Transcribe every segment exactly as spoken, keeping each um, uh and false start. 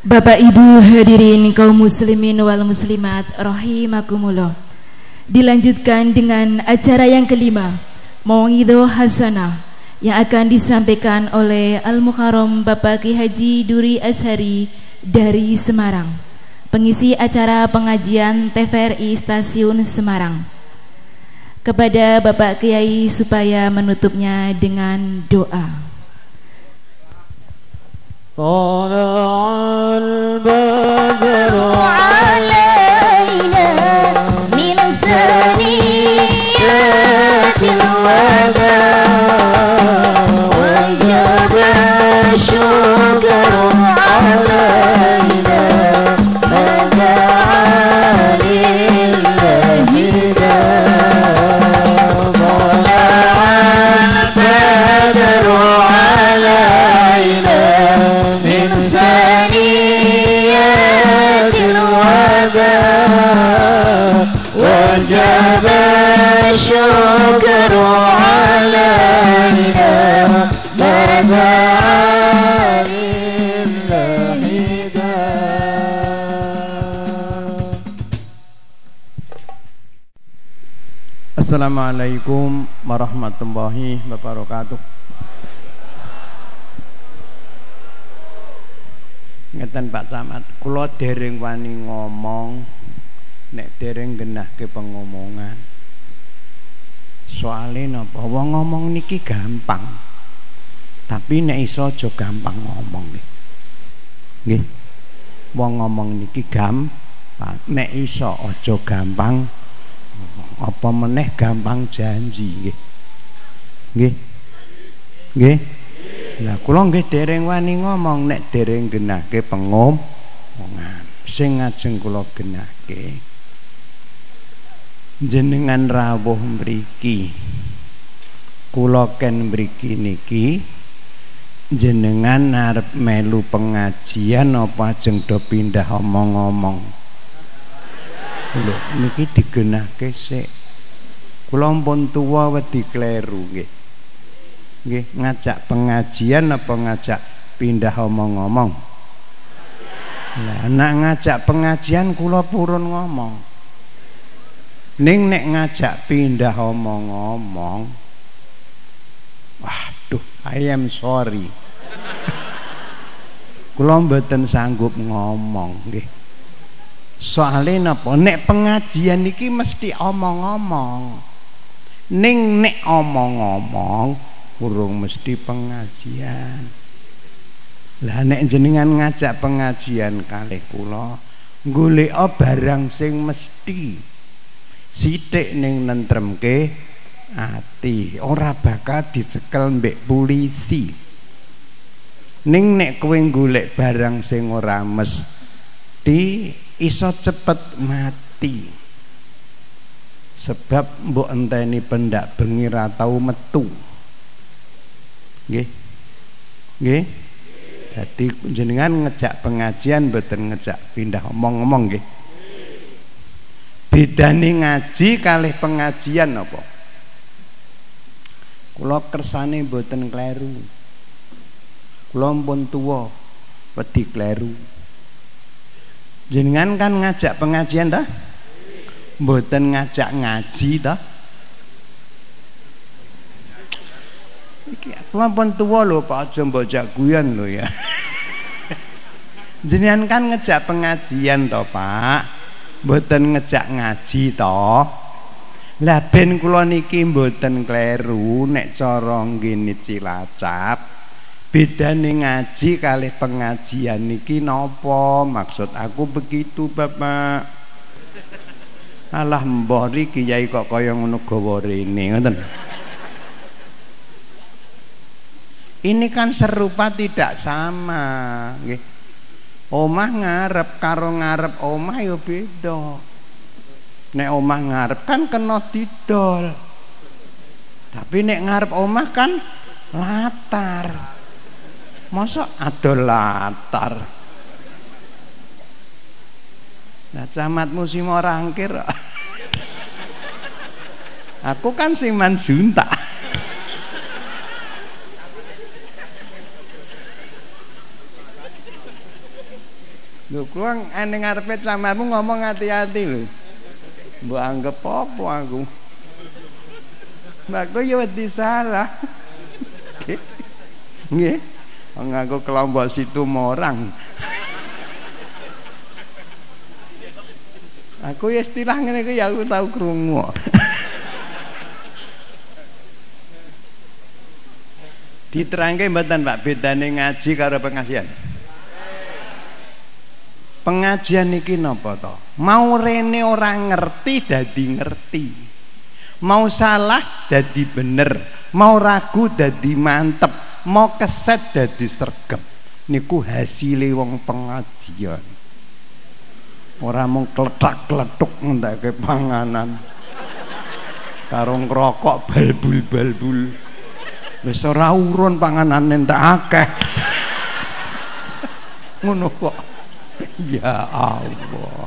Bapak Ibu hadirin kaum muslimin wal muslimat rahimakumullah. Dilanjutkan dengan acara yang kelima, Mau'idhah Hasanah, yang akan disampaikan oleh Al-Mukarram Bapak Ki Haji Duri Ashari dari Semarang, pengisi acara pengajian T V R I Stasiun Semarang. Kepada Bapak Kiai supaya menutupnya dengan doa. طلع البدر علينا من ثنيات الوداع وجب الشكر علينا فدعا لله وجب الشكر علينا ما دعا لله Assalamualaikum warahmatullahi wabarakatuh. Ngeten Pak Camat, kula dereng wani ngomong nek dereng genahke pengomongan. Soale napa wong ngomong niki gampang. Tapi nek iso aja gampang ngomong nggih. Nggih. Wong ngomong niki gampang, nek iso aja gampang apa meneh gampang janji nggih. Nggih. Nggih. Lah kula nggih dereng wani ngomong nek dereng genahke pengomongan. Sing ngajeng kula genahke jenengan rawuh mriki, kula ken mriki niki jenengan arep melu pengajian apa ajeng do pindah omong-omong? Lho niki digenahke sik. Kula pun tuwa wedi kleru nggih. Nggih, ngajak pengajian apa ngajak pindah omong-omong? Lah nek ngajak pengajian kula purun ngomong. Ning nek ngajak pindah omong-omong, waduh, I am sorry. Kula mboten sanggup ngomong nggih. Soale napa? Nek pengajian iki mesti omong-omong. Ning nek omong-omong urung mesti pengajian. Lah nek jenengan ngajak pengajian kalih kula, golek barang sing mesti sithik ning nentremke ati, ora bakal dicekel mbek polisi. Ning nek kowe golek barang sing ora mesti, iso cepet mati. Sebab mbok enteni pendak bengi ra tau metu. Nggih. Nggih. Dadi jenengan ngejak pengajian mboten ngejak pindah omong-omong nggih. Bedane ngaji kalih pengajian apa? Kula kersane mboten kleru. Kula pun tuwa wedi kleru. Jenengan kan ngajak pengajian ta? Mboten ngajak ngaji ta? Iki kula pun tuwa lho Pak, aja mbojak guyon lho ya. Jenengan kan ngejak pengajian to Pak, mboten ngejak ngaji to. Lah ben kula niki mboten kleru nek cara ngene Cilacap, bedane ngaji kalih pengajian niki napa? Maksud aku begitu Bapak. Alah mbah iki kiai kok kaya ngono gawa rene ngoten. Ini kan serupa tidak sama nggih. Omah ngarep karo ngarep omah ya beda. Nek omah ngarep kan kena didol. Tapi nek ngarep omah kan latar. Masa adol latar. Nah camat musim orang kira. Aku kan sing manjunta. Lho kula ning ngarepe camarmu ngomong hati-hati lho. Mbok anggap apa aku? Mbak ya wedi salah. Nggih. Wong aku kelompok situ morang. Aku ya istilah ngene iki ya aku tau krungu. Diterangke mboten Pak bedane ngaji karo pengajian? Pengajian iki napa to? Mau rene ora ngerti dadi ngerti. Mau salah dadi bener, mau ragu dadi mantep, mau keset dadi sregep. Niku hasile wong pengajian. Ora mung kletak-kletuk ngendake panganan. Karo ngrokok balbul-balbul. Wis ora urun panganane entek akeh. Ngono kok. Ya Allah.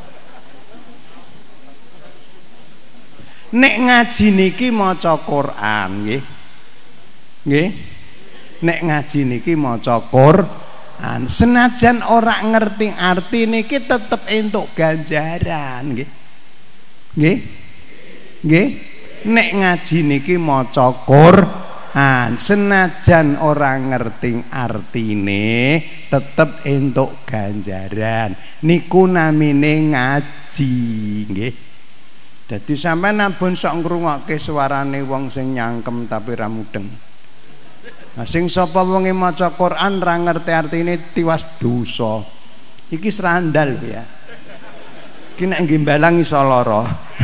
Nek ngaji niki maca Quran nggih. Nggih. Nek ngaji niki maca Quran, senajan ora ngerti arti niki tetep entuk ganjaran nggih. Nggih. Nggih. Nek ngaji niki maca Quran, senajan ora ngerti artine tetep entuk ganjaran. Niku namine ngaji nggih. Dadi sampean ampun sok ngrungokke suarane wong sing nyangkem tapi ra mudeng. Nah sing sapa wonge maca Quran ra ngerti artine tiwas dosa. Iki serandal ya. Iki nek nggih mbalang iso lara.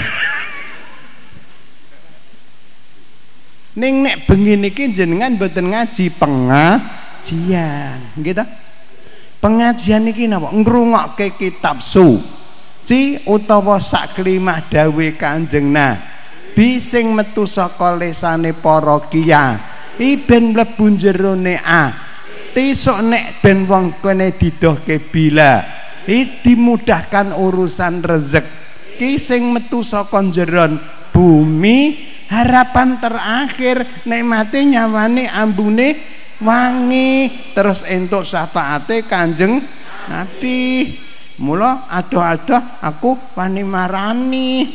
Ning nek bengi niki jenengan mboten ngaji pengajian, nggih ta? Pengajian niki napa? Ngrungokke kitab suci utawa sak kelimah dawuh Kanjeng Nabi sing metu saka lesane para kiai ben mlebu jerone ati sok nek ben wong kene didohke bila dimudahkan urusan rezeki sing metu saka jeron bumi. Harapan terakhir nikmate nyawane ambune wangi terus entuk syafaate Kanjeng Nabi. Mula adoh-adoh aku wani marani.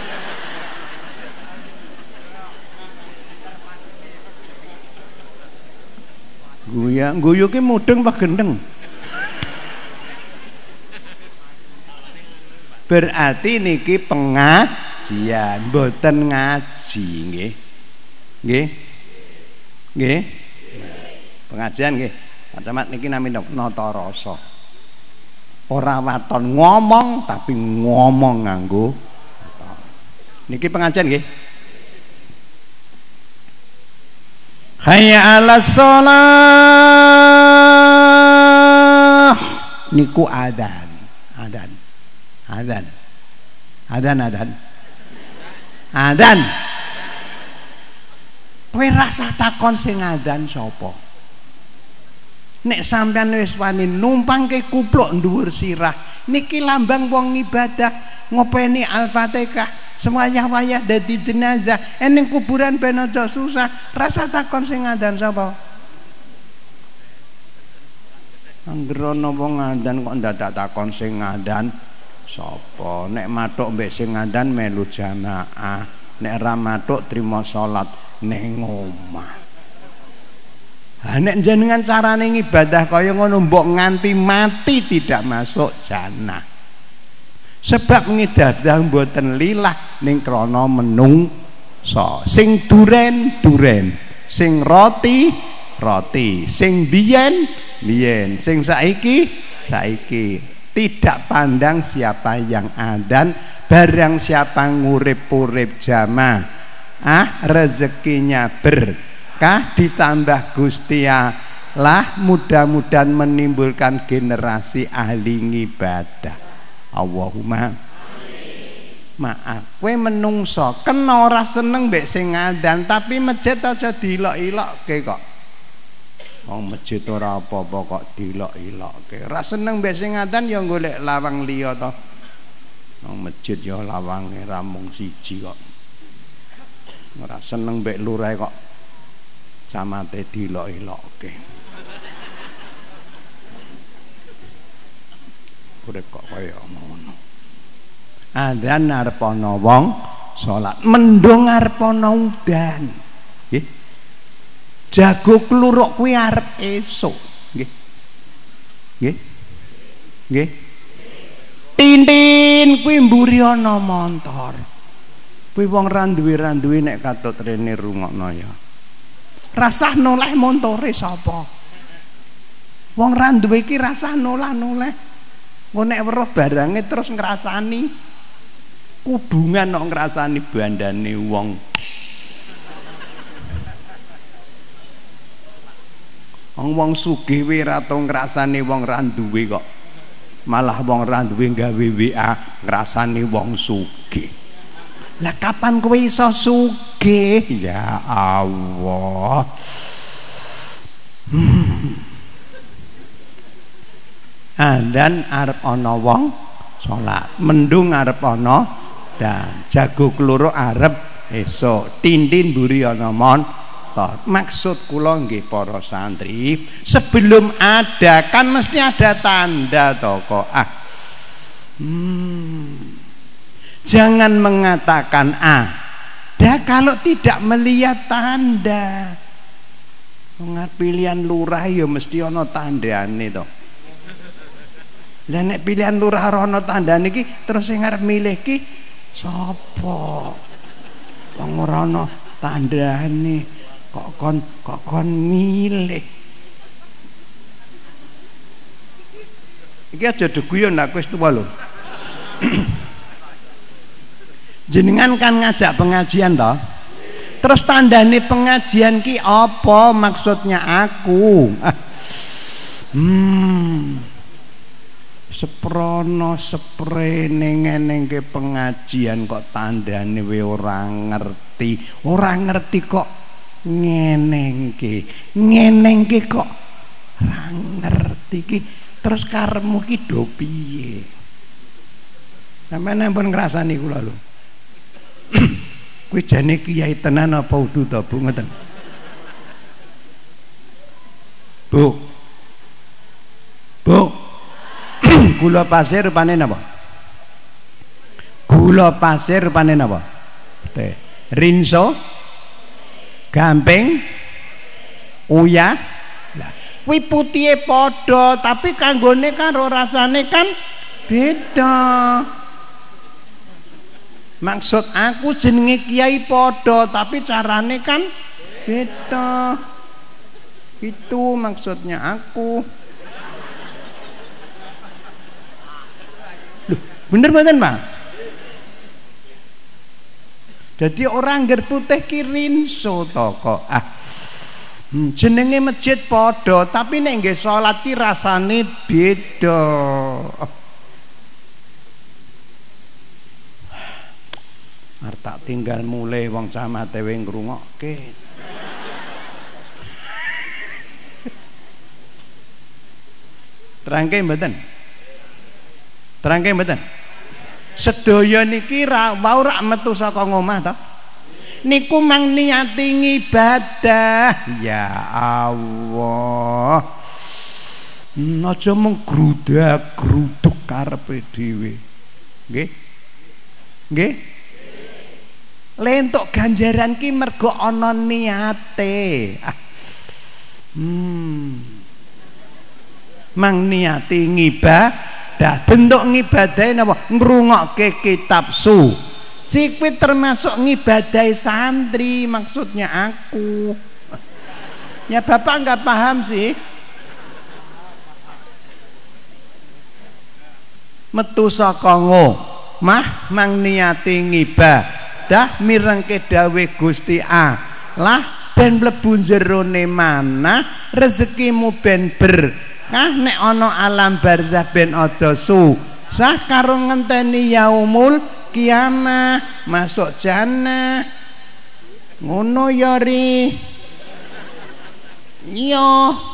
Guya, guyu ki mudeng apa gendeng? Berarti niki pengajian, mboten ngaji nggih. Nggih. Nggih. Pengajian nggih. Pak Camat niki namine nata rasa. Ora waton ngomong tapi ngomong nganggo niki pengajian nggih. Hayya 'alas shalah niku adzan. Adzan. Adzan. Adzan adzan. Adzan. Kowe rasa takon sing adzan sapa? Nek sampean wis wani numpangke kupluk dhuwur sirah niki lambang wong ibadah ngopeni Al-Fatihah semuanya wayah dadi jenazah ening kuburan ben aja susah. Rasa takon sing adzan sapa? Anggerono wong adzan kok ndadak takon sing adzan sapa? Nek matuk mbek sing adzan melu jamaah, nek ra matuk trima salat ning omah. Ha nek jenengan carane ngibadah kaya ngono mbok nganti mati tidak masuk jannah. Sebab ngibadah mboten lillah ning krana menungsa. Sing duren duren, sing roti roti, sing biyen biyen, sing saiki saiki. Tidak pandang siapa yang adzan, barang siapa ngurip-urip jamaah, ah rezekinya berkah ditambah Gusti Allah, mudah-mudahan menimbulkan generasi ahli ibadah. Allahumma maaf, kowe menungso kena ora seneng mbek sing adzan tapi masjid aja dilok-ilokke kok. Wong masjid ora apa-apa kok dilok-ilokke. Ora seneng mbek sing adzan ya golek lawang liya to. Wong masjid ya lawange ra mung siji kok. Ora seneng mbek lurahe kok camate dilok-ilokke. urip kok kaya ngono. Adzan arep ana wong salat, mendung arep ana udan. Nggih. Jago kluruk kuwi arep esuk. Nggih. Nggih. Nggih. Tintin kuwi mburi ana montor. Kuwi wong ra duwe-duwe nek katut rene rungokno ya. Rasah noleh montore sapa? Wong ra duwe iki rasah nolah-noleh. Engko nek weruh barange terus ngrasani kudungan kok ngrasani bandane wong. Wong wong sugih wae ra tau ngrasani wong ra duwe kok. Malah wong ra duwe gawe W A ngrasani wong sugih. Lah kapan kowe iso sugih? Ya Allah. Hmm. Andan arep ana wong salat, mendung arep ana dan jago kluruk arep esuk, tintin mburi ana montor. Maksud kula nggih para santri, sebelum ada kan mesti ada tanda to kok. Ah. Hmm. Jangan mengatakan ada kalau tidak melihat tanda. Ngat pilihan lurah ya mesti ana tandane to. Lah nek pilihan lurah ora ana tandane iki terus sing arep milih ki sapa? Wong ora ana tandane kok kon kok kon milih. Iki aja deguyon aku wis tuwa lho. Jenengan kan ngajak pengajian toh. Terus tandane pengajian ki apa maksudnya aku? Hmm. Seprono sprene ngene ke pengajian kok tandane we ora ngerti. Ora ngerti kok ngene ki. Ngene ki kok ora ngerti ki. Terus karepmu ki do piye? Sampeyan ampun ngrasani kula lho. Kuwi jane kiai tenan apa udu to Bu ngoten? Bu. Bu. Gula pasir rupane napa? Gula pasir rupane napa? Teh. Rinso. Gamping. Uyah. Lah, kuwi putihe padha, tapi kanggone karo rasane kan beda. Maksud aku jenenge kiai padha tapi carane kan beda. Itu maksudnya aku. Loh, bener mboten, Pak? Jadi orang ngger putih ki rinso to kok. Ah. Hmm, jenenge masjid padha tapi nek nggih salat ki rasane beda. Arep tak tinggal mulai wong camate we ngrungokke. Terangke mboten? Terangke mboten? Sedaya niki ra wau rak metu saka ngomah to. Niku mang niati ngibadah. Ya Allah. Aja mung grudak-gruduk karepe dhewe. Nggih? Nggih? Lentuk ganjaran ki mergo ana niate. Ah. Hmm. Mang niati ngibadah, bentuk ngibadahe napa? Ngrungokke kitab suci. Kuwi termasuk ngibadahi santri, maksudnya aku. Ya Bapak nggak paham sih. Metu saka ngomah mang niati ngibadah. Dah mirengke dawe Gusti Allah ben mlebu jerone mana rezekimu ben berkah nek ana alam barzah ben aja susah karo ngenteni yaumul kiamah masuk jannah ngono ya ri iya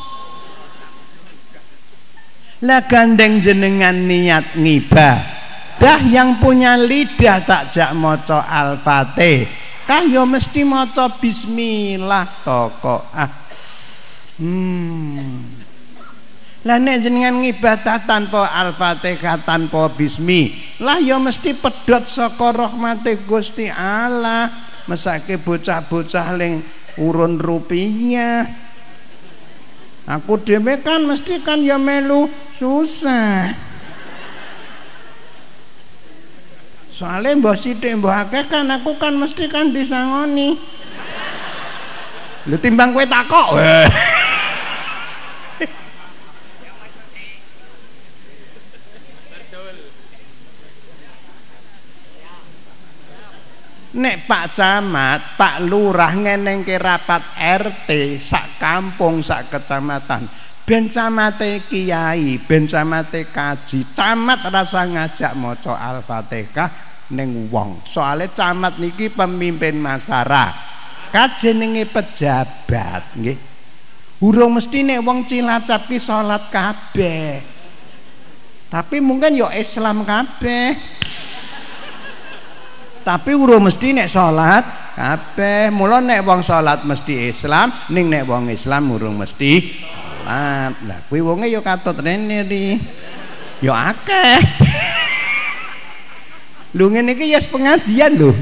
lah gandeng jenengan niat ngibah dah yang punya lidah takjak maca Al-Fatihah yo mesti maca bismillah toko ah hmm. Lah nek jenengan ngibadah tanpa Al-Fatihah tanpa bismi, lah ya mesti pedhot saka rahmate Gusti Allah. Mesake bocah-bocah ling urun rupiah. Aku dhewe kan mesti kan ya melu susah. Soalnya mbah sithik mbah akeh kan aku kan mesti kan disangoni. Lho timbang kowe takok. Nek Pak Camat, Pak Lurah ngenengke rapat R T sak kampung sak kecamatan, ben camate kiai, ben camate kaji, camat rasa ngajak maca Al-Fatihah ning wong. Soale camat niki pemimpin masyarakat, jenenge pejabat nggih. Urung mesti nek wong Cilacap ki salat kabeh. Tapi mungkin yo Islam kabeh. Tapi urung mesti nek salat kabeh. Mula nek wong salat mesti Islam, ning nek wong Islam urung mesti salat. Lah kuwi wonge ya katut rene ri. Ya akeh. Lho ngene iki ya pengajian lho.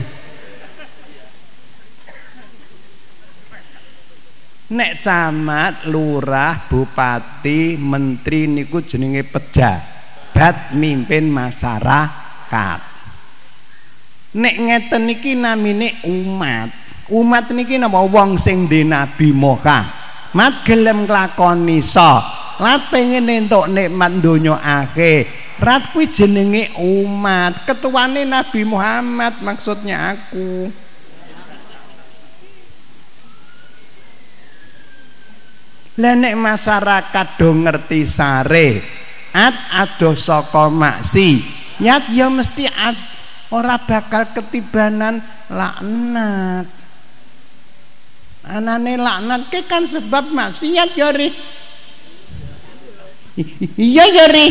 Nek camat, lurah, bupati, menteri niku jenenge pejabat mimpin masyarakat. Nek ngeten niki namine umat. Umat niki napa wong sing di Nabi Muhammad gelem nglakoni salat pengen entuk nikmat donya akhir. Rat kuwi jenenge umat. Ketuane Nabi Muhammad maksudnya aku. Lah nek masyarakat do ngerti sare at adoh saka maksi nyat ya mesti ad ora bakal ketibanan laknat. Anane laknat ke kan sebab maksiat ya ri. Iya ya ri.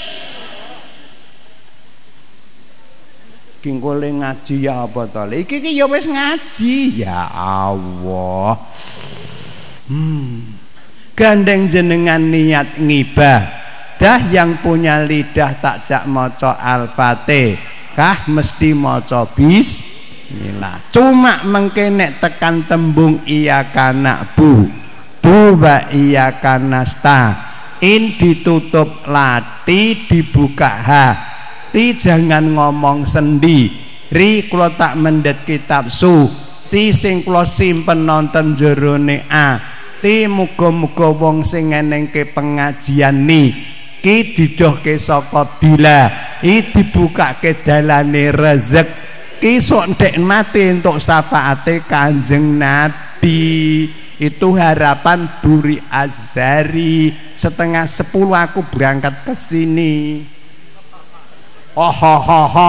Kingkole ngaji ya apa to? Iki ki ya wis ngaji ya Allah. Hmm. Gandeng jenengan niat ngibadah yang punya lidah takjak maca Al-Fatihah. Kah mesti maca bismillah. Cuma mengke nek tekan tembung iyyaka na'budu wa iyyaka nasta'in ditutup lati dibuka hati jangan ngomong sendiri. Kula tak mendet kitab suci sing kula simpen nonton jerone ati muga-muga wong sing ngenengke pengajian niki didohke saka bila i dibukake dalane rezeki sok ndek mati entuk syafaate Kanjeng Nabi. Itu harapan Buri Azhari. Setengah sepuluh aku berangkat ke sini. Oh ho ho ho.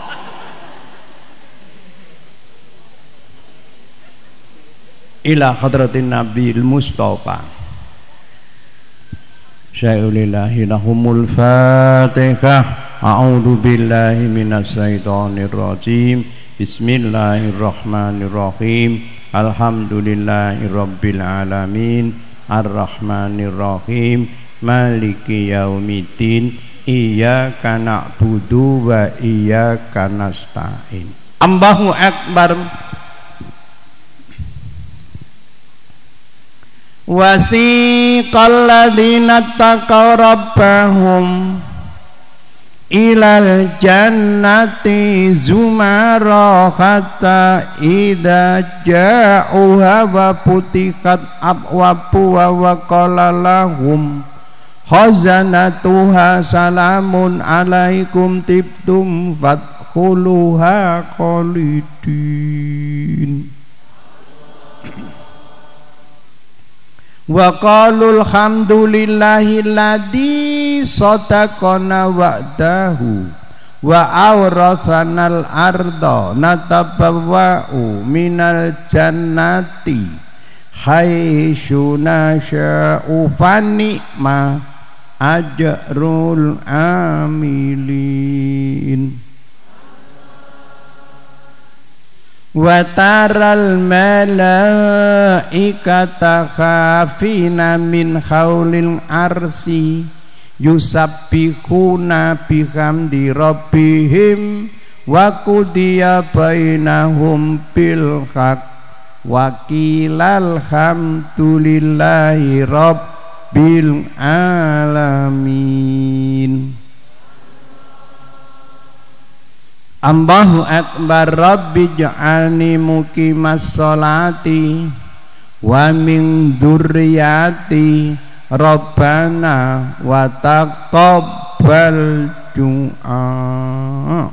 Ila hadratin Nabil Mustafa. Syai'ulillahi lahumul Fatihah. A'udzu billahi minasyaitonir rajim. Bismillahirrahmanirrahim. Alhamdulillahirabbil alamin. Arrahmanirrahim. Maliki yaumiddin. Iyyaka na'budu wa iyyaka nasta'in. Allahu akbar. Wasiqal ladzina taqaw rabbahum ilal jannati zumara hatta idza ja'uha wa futihat abwabuha wa qala lahum khazanatuha salamun alaikum tibtum fadkhuluha khalidin. Wa qalul hamdulillahilladzi sadaqana wa'dahu wa awrathanal arda natabawwa'u minal jannati haitsu nasya'u fani'ma ajrul amilin. Wa taral malaikata khafina min haulil arsi yusabbihuna bihamdi rabbihim wa qudiya bainahum bil haq wa qilal hamdulillahi rabbil alamin. Allahu akbar rabbi ja'alni muqimas sholati wa min dzurriyyati rabbana wa taqabbal du'a.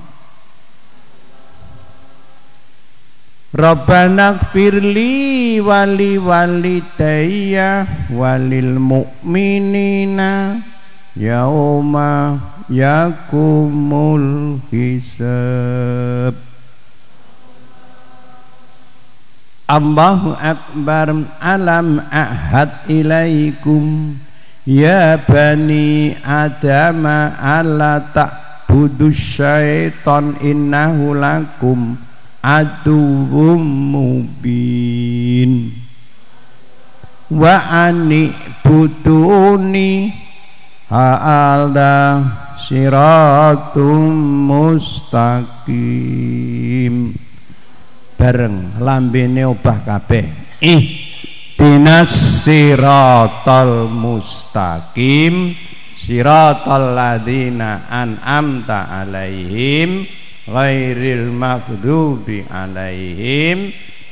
Rabbana gfirli wali walidayya walil mu'minina yauma yakumul hisab. Allahu akbar alam ahad ilaikum ya bani adama alla ta'budu syaitan innahu lakum aduwwum mubin wa ani buduni ha'alda siratum mustaqim. Bareng lambene obah kabeh ih dinas siratal mustaqim siratal ladzina an'amta alaihim ghairil maghdubi alaihim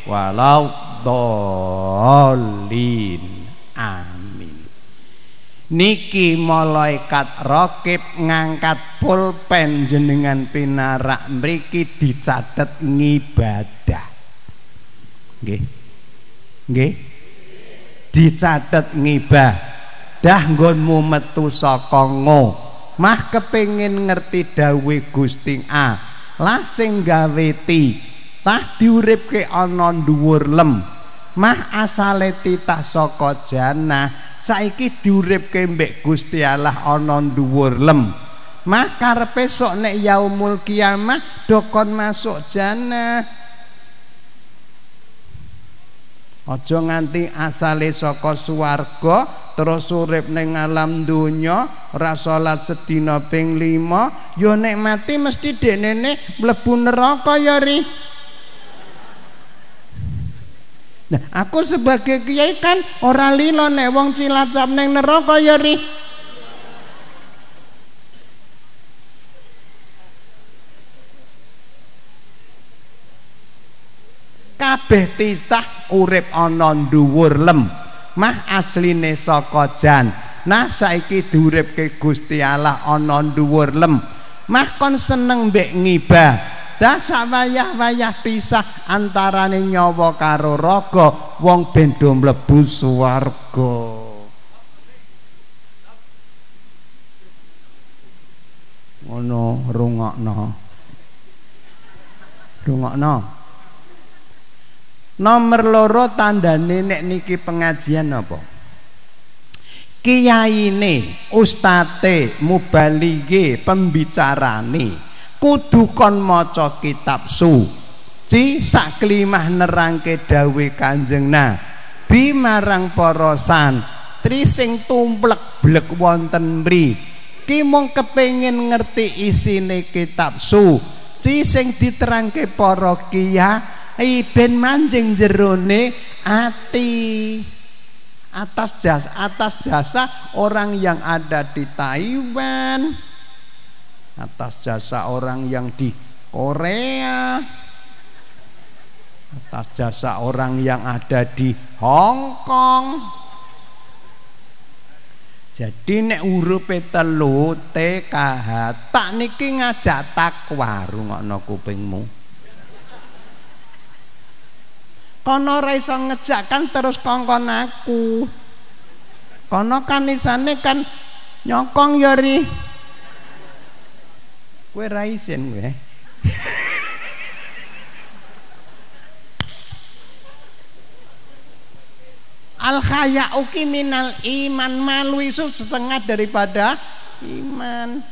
waladdallin. Amin. Niki malaikat raqib ngangkat pulpen jenengan pinarak mriki dicatet ngibadah. Nggih. Nggih. Dicatet ngibadah nggonmu metu saka ngo. Mah kepengin ngerti dawuh Gusti A. Lah sing gawe ti tah diuripke ana dhuwur lem. Mah asale titah saka jannah saiki diuripke mbek Gusti Allah ana dhuwur lem. Mah karepe sok nek yaumul kiamah dokon masuk jannah. Aja nganti asale saka swarga terus urip ning alam donya ora salat sedina ping lima ya nek mati mesti dekne mlebu neraka ya ri. Nah, aku sebagai kiai kan ora lilo nek wong Cilacap ning neraka ya ri. Kabeh titah urip ana dhuwur lem. Mah asline saka jan. Nah saiki diuripke Gusti Allah ana dhuwur lem. Mah kon seneng mbek ngibah. Dah sawayah-wayah pisah antarane nyawa karo raga wong ben do mlebu swarga. Ngono rungokno. Rungokno. Nomor loro tandane nek niki pengajian apa? Kiyaine, ustate, mubalighe, pembicarane kudu kon maca kitab suci sak klimah nerangke dawuh Kanjeng Nabi marang para santri sing tumplek blek wonten mriki mung kepengin ngerti isine kitab suci sing diterangke para kiai ben manjing jerone ati atas jasa atas jasa orang yang ada di Taiwan, atas jasa orang yang di Korea, atas jasa orang yang ada di Hong Kong. Jadi nek urupe telu T K H tak niki ngajak takwa rungokno kupingmu. Kono ora iso ngejak kan terus kongkon aku. Kono kan isane kan nyokong ya ri. Kowe ra isin kowe. Al khaya'u minal iman, malu itu setengah daripada iman.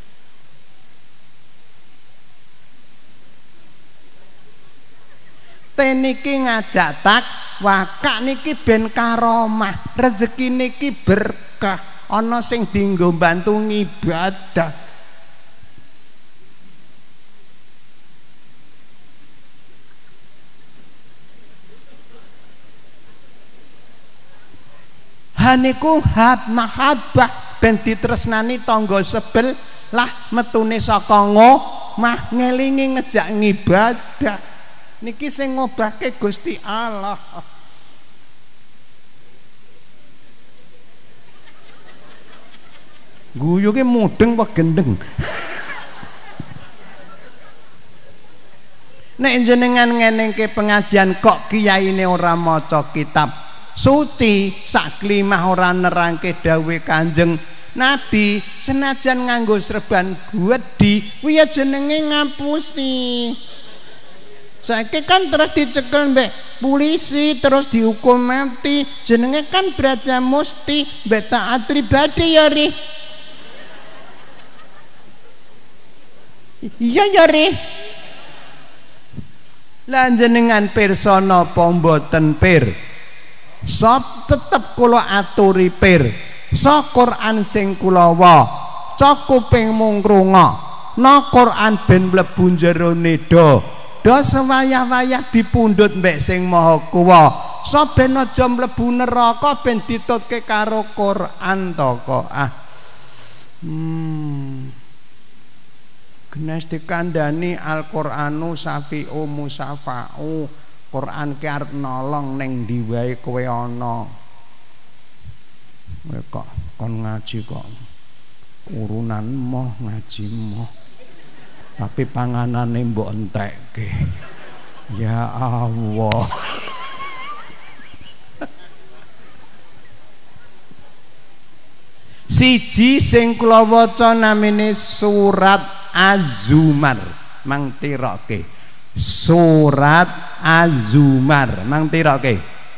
Teniki ngajak takwa, kak niki ben karomah, rezeki niki berkah. ana sing dienggo bantu ngibadah. Haniku hab mahabbah ben ditresnani tangga sebelah metune saka ngomah ngelingi ngejak ngibadah. Niki sing ngobahke Gusti Allah. Guyu ki mudeng apa gendeng? Nek jenengan ngenengke pengajian kok kiyaine ora maca kitab suci sak klimah ora nerangke dawuh Kanjeng Nabi, senajan nganggo serban gwedhi kuwi ya jenenge ngapusi. Saiki kan terus dicekel mbek polisi, terus dihukum mati, jenenge kan braja musti mbek taat pribadi ya ri. Iya ya ri. Lan jenengan pirsa napa mboten pir? Sop tetep kula aturi pir. Sa Quran sing kula waca kuping mung krunga. Na Quran ben mlebu jerone do. Do sewayah-wayah dipundhut mbek sing Maha Kuwa. Sa ben aja mlebu neraka ben ditutke karo Quran to kok. Ah. Hmm. Genes dikandani Al-Qur'anu safi'u musafa'u. Quran ki arep nolong ning ndi wae kowe ana. Kowe kok kon ngaji kok urunan moh ngaji moh. Tapi panganane mbok entekke. Ya Allah. Siji sing kula waca namine surat Az-Zumar, mang tiroke. Surat Az-Zumar, mang tiroke.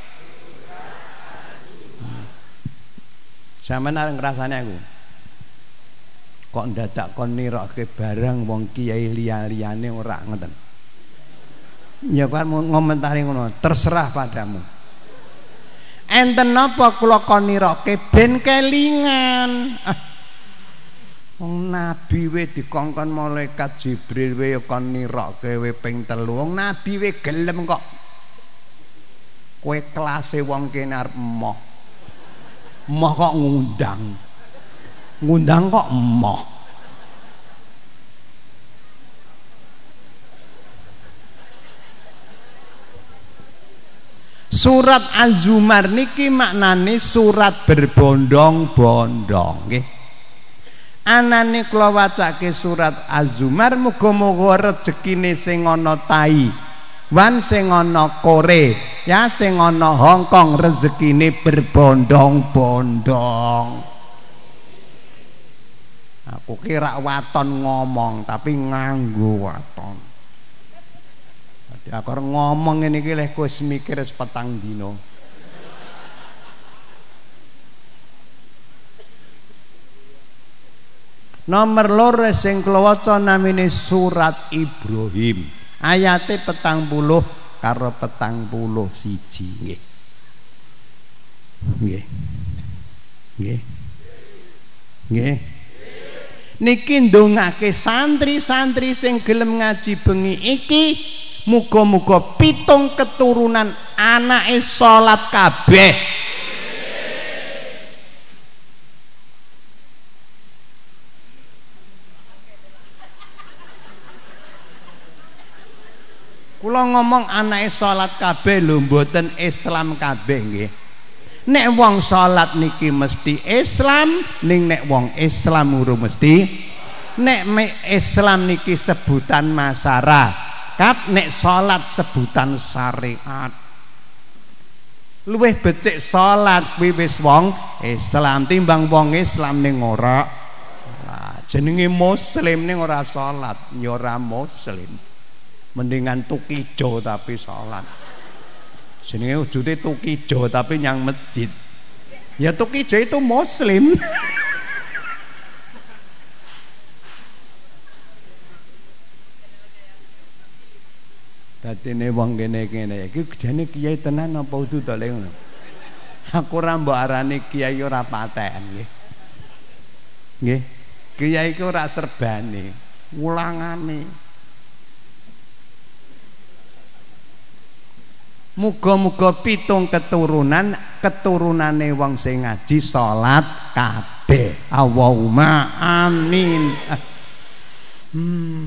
Sampeyan arep ngrasane aku. Kok ndadak kon niroke barang wong kiai liya-liyane ora ngoten. Ya kan ngomentari ngono, terserah padamu. Enten napa kula kon niroke ben kelingan. Ah. Wong nabi we dikongkon malaikat Jibril we kon niroke we ping telu. Wong nabi we gelem kok. Kowe kelase wong kene arep emoh. Emoh kok ngundang. Ngundang kok emoh. Surat Az-Zumar niki maknane surat berbondong-bondong nggih. Anane kula wacake surat Az-Zumar muga-muga rezekine sing ana tai, wan sing ana Kore, ya sing ana Hong Kong rezekine berbondong-bondong. Aku kira waton ngomong tapi nganggo waton. Dadi aku ngomong ngene iki lek wis mikir sepetang dino. Nomor loro sing kula waca namine surat Ibrahim. Ayate petang puluh karo petang puluh siji nggih. Nggih. Nggih. Nggih. Niki ndongake santri-santri sing gelem ngaji bengi iki muga-muga pitung keturunan anake salat kabeh. Kula ngomong anake salat kabeh lho, mboten Islam kabeh nggih. Nek wong salat niki mesti Islam, ning nek wong Islam urung mesti. Nek Islam niki sebutan masyarakat, nek salat sebutan syariat. Luwih becik salat kuwi wis wong Islam timbang wong Islam ning ora. Nah, jenenge muslim ning ora salat, ya ora muslim. Mendingan tukijo tapi salat. Jenenge wujude tukijo tapi nyang masjid. Ya tukijo itu muslim. Dadine wong kene-kene iki jane kiai tenan apa udu to le ngono. Aku ora mbok arani kiai ora paten nggih. Nggih. Kiai iku ora serbane, ulangane. Muga-muga pitung keturunan keturunane wong sing ngaji salat kabeh. Allahumma amin. Hmm.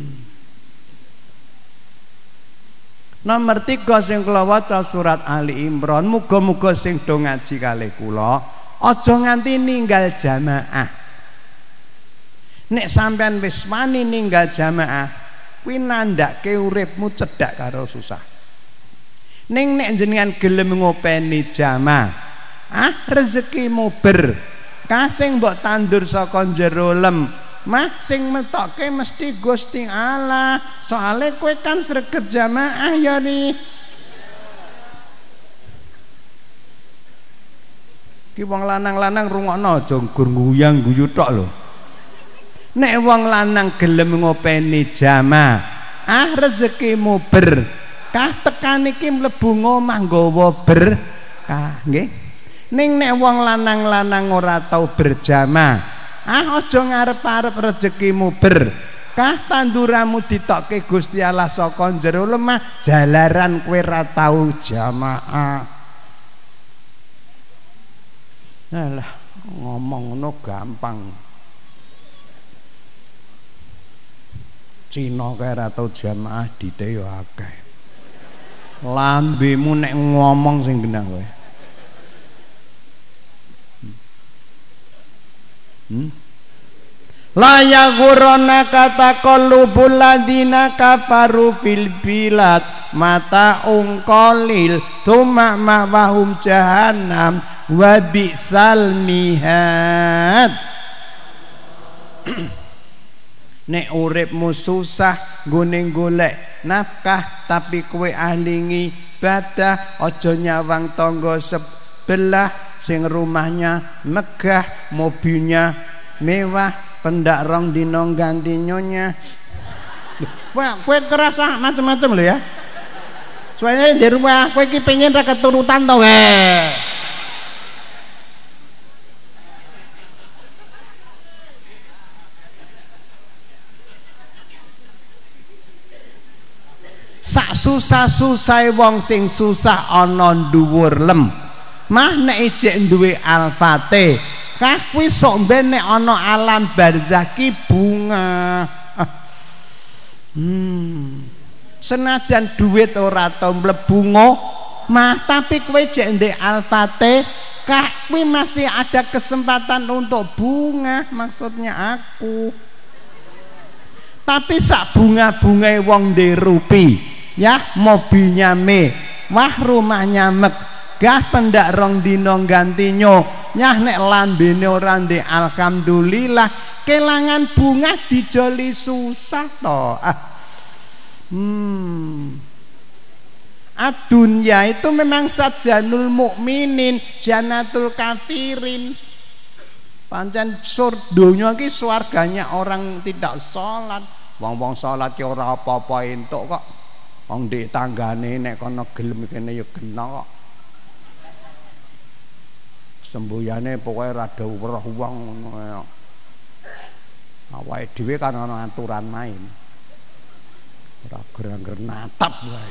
Nomor tiga sing kula waca surat Ali Imran, muga-muga sing do ngaji kalih kula aja nganti ninggal jamaah. Nek sampean wis wani ninggal jamaah, kuwi nandhake uripmu cedhak karo susah. Ning nek jenengan gelem ngopeni jamaah, ah rezekimu berkah sing mbok tandur saka jero lem. Mah sing metokke mesti Gusti Allah. Soale kowe kan sregep jamaah ya ni. Ki wong lanang-lanang rungokno aja gur nguyang guyu tok lho. Nek wong lanang gelem ngopeni jamaah, ah rezekimu berkah tekan iki mlebu ngomah nggawa berkah nggih. Ning nek wong lanang-lanang ora tau berjamaah, ah aja ngarep-arep rezekimu berkah tanduramu ditokke Gusti Allah saka jero lemah jalaran kowe ora tau jamaah. Alah ngomong ngono gampang. Cina kae ora tau jamaah dite yo akeh. Lambemu nek ngomong sing genah kowe. Hmm? La yaghurana kata qalubul ladina kafaru fil bilad mata ungqalil tsumma ma'wahum jahannam wa bi'sal mihad. Nek uripmu susah nggone golek nafkah tapi kowe ahli ngibadah, aja nyawang tangga sebelah sing rumahnya megah, mobilnya mewah, pendak rong dino ganti nyonya. Wah, kowe kerasa macam-macam lho ya. Soalnya di rumah kowe iki pengen ra keturutan to weh. Sak susah-susah wong sing susah ana dhuwur lem. Mah nek ijek duwe Al-Fatihah kuwi sok ben nek ana alam barzakh ki bunga. Hmm. Senajan duit ora tau mlebu mah tapi kowe jek ndek Al-Fatihah kuwi masih ada kesempatan untuk bunga, maksudnya aku. Tapi sak bunga-bungae wong ndek rupi, ya mobilnya mewah, rumahnya megah, pendak rong dino ganti nyah, nek lambene ora ndek alhamdulillah, kelangan bunga dijoli susah to. Ah. Hmm. Adunya itu memang sajanul mukminin, janatul kafirin. Pancen sur donya iki swarganya orang tidak sholat. Wong-wong sholat ki ora apa-apa entuk kok. Wong ndek tanggane nek kono gelem kene ya kena kok. Sembuyane pokoke rada weruh wong ngono. Awake dhewe kan ana aturan main. Ora ger-ger natap wae.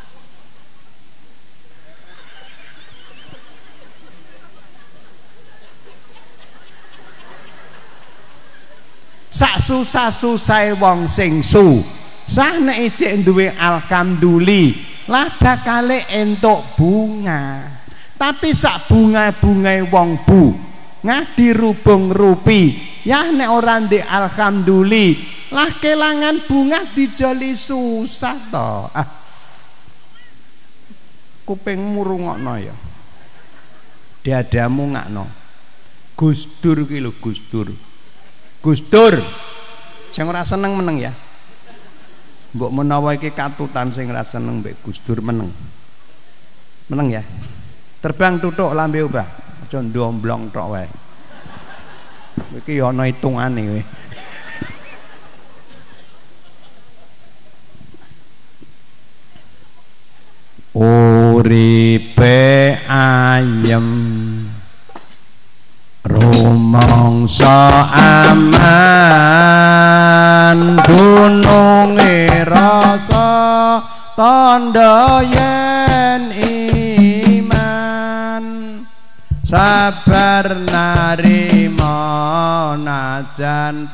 Sak susah-susah wong sing susah nek ijek duwe alhamdulillah bakale entuk bunga. Tapi sak bunga-bungae wong bunga dirubung rupi, ya nek ora ndek alhamdulillah kelangan bunga dijoli susah to. Ah. Kupingmu rungokno ya. Dadamu ngakno. Gus Dur ki lho, Gus Dur. Gus Dur. Sing ora seneng meneng ya. Mbok menawa iki katutan sing ora seneng mbek Gus Dur meneng. Meneng ya. Terbang tutuk lambe obah. Aja ndomblong tok wae. Iki ana hitungane kowe. Uripe ayem rumangsa am tondo yen iman sabar narima najan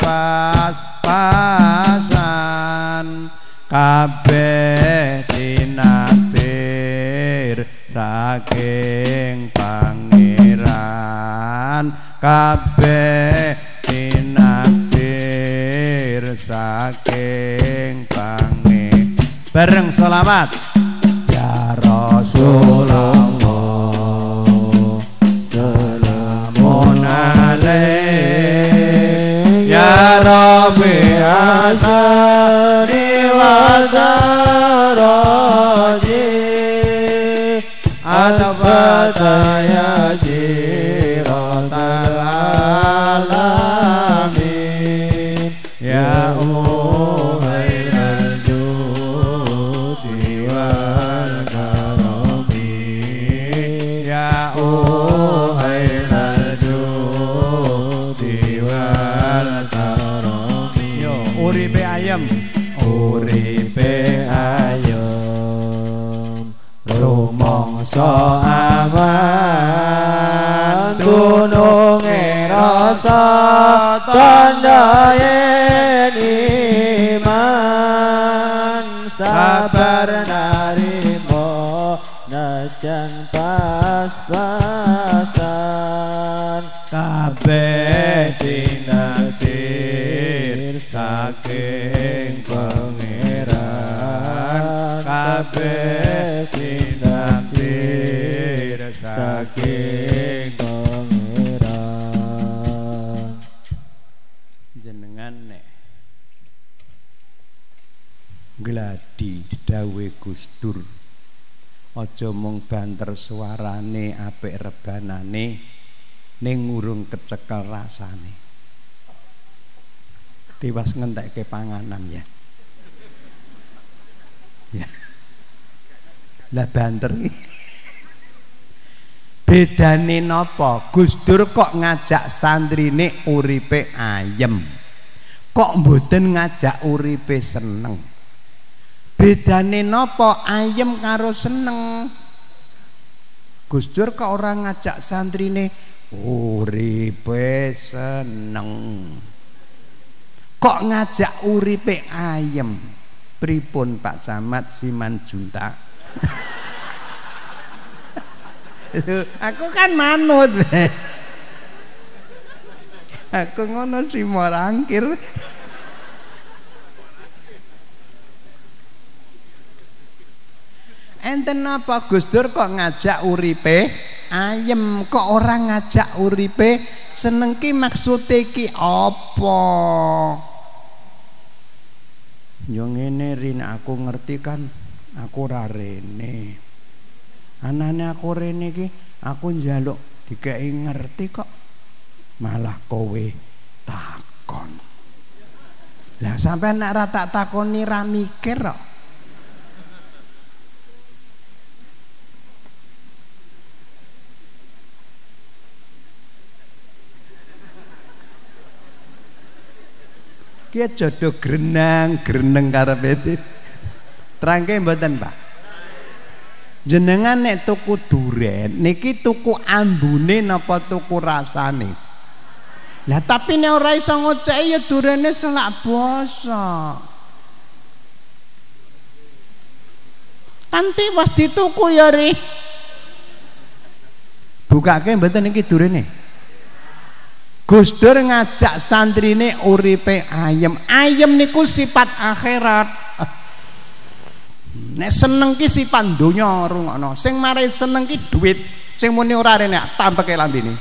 pas-pasan kabeh tinakdir saking pangeran kabeh tinakdir saking pangeran bareng selawat ya Rasulullah salamun alaik ya Rabbi asari wa daraji al-fataya jiratal alamin ya uripe ayem rumangsa aman dununge rasa tandhayen iman sabar narima najan pas-pasan kabeh tinakdir saking pangeran kabeh tinakdir saking pangeran jenengan nek gladi dawuhe Gus Dur aja mung banter suarane apik rebanane ning urung kecekel rasane tiwas ngentekke panganan ya ya lah banter bedane napa Gus Dur kok ngajak santrine uripe ayem kok mboten ngajak uripe seneng bedane napa ayem karo seneng Gus Dur kok ora ngajak santrine uripe seneng kok ngajak uripe ayem pripun Pak Camat Simanjuntak aku kan manut aku ngono Simorangkir enten apa Gus Dur kok ngajak uripe ayem kok orang ngajak uripe seneng ki maksude ki apa yo ngene rin aku ngerti kan aku ora rene anane aku rene ki aku njaluk dikeki ngerti kok malah kowe takon lah sampean nek ra tak takoni ra mikir kok kia jodoh grenang greneng karepe terangke mboten Pak jenengan nek tuku duren niki tuku ambune napa tuku rasane lah tapi nek ora iso ngoceki ya durene selak basa kanthi pas dituku ya ri bukake mboten niki durene Gus Dur ngajak santrine uripe ayem. Ayem niku sifat akhirat. Nek seneng ki sifat donya rungokno. Sing mari seneng ki duit. Sing muni ora rene tampeke lambene.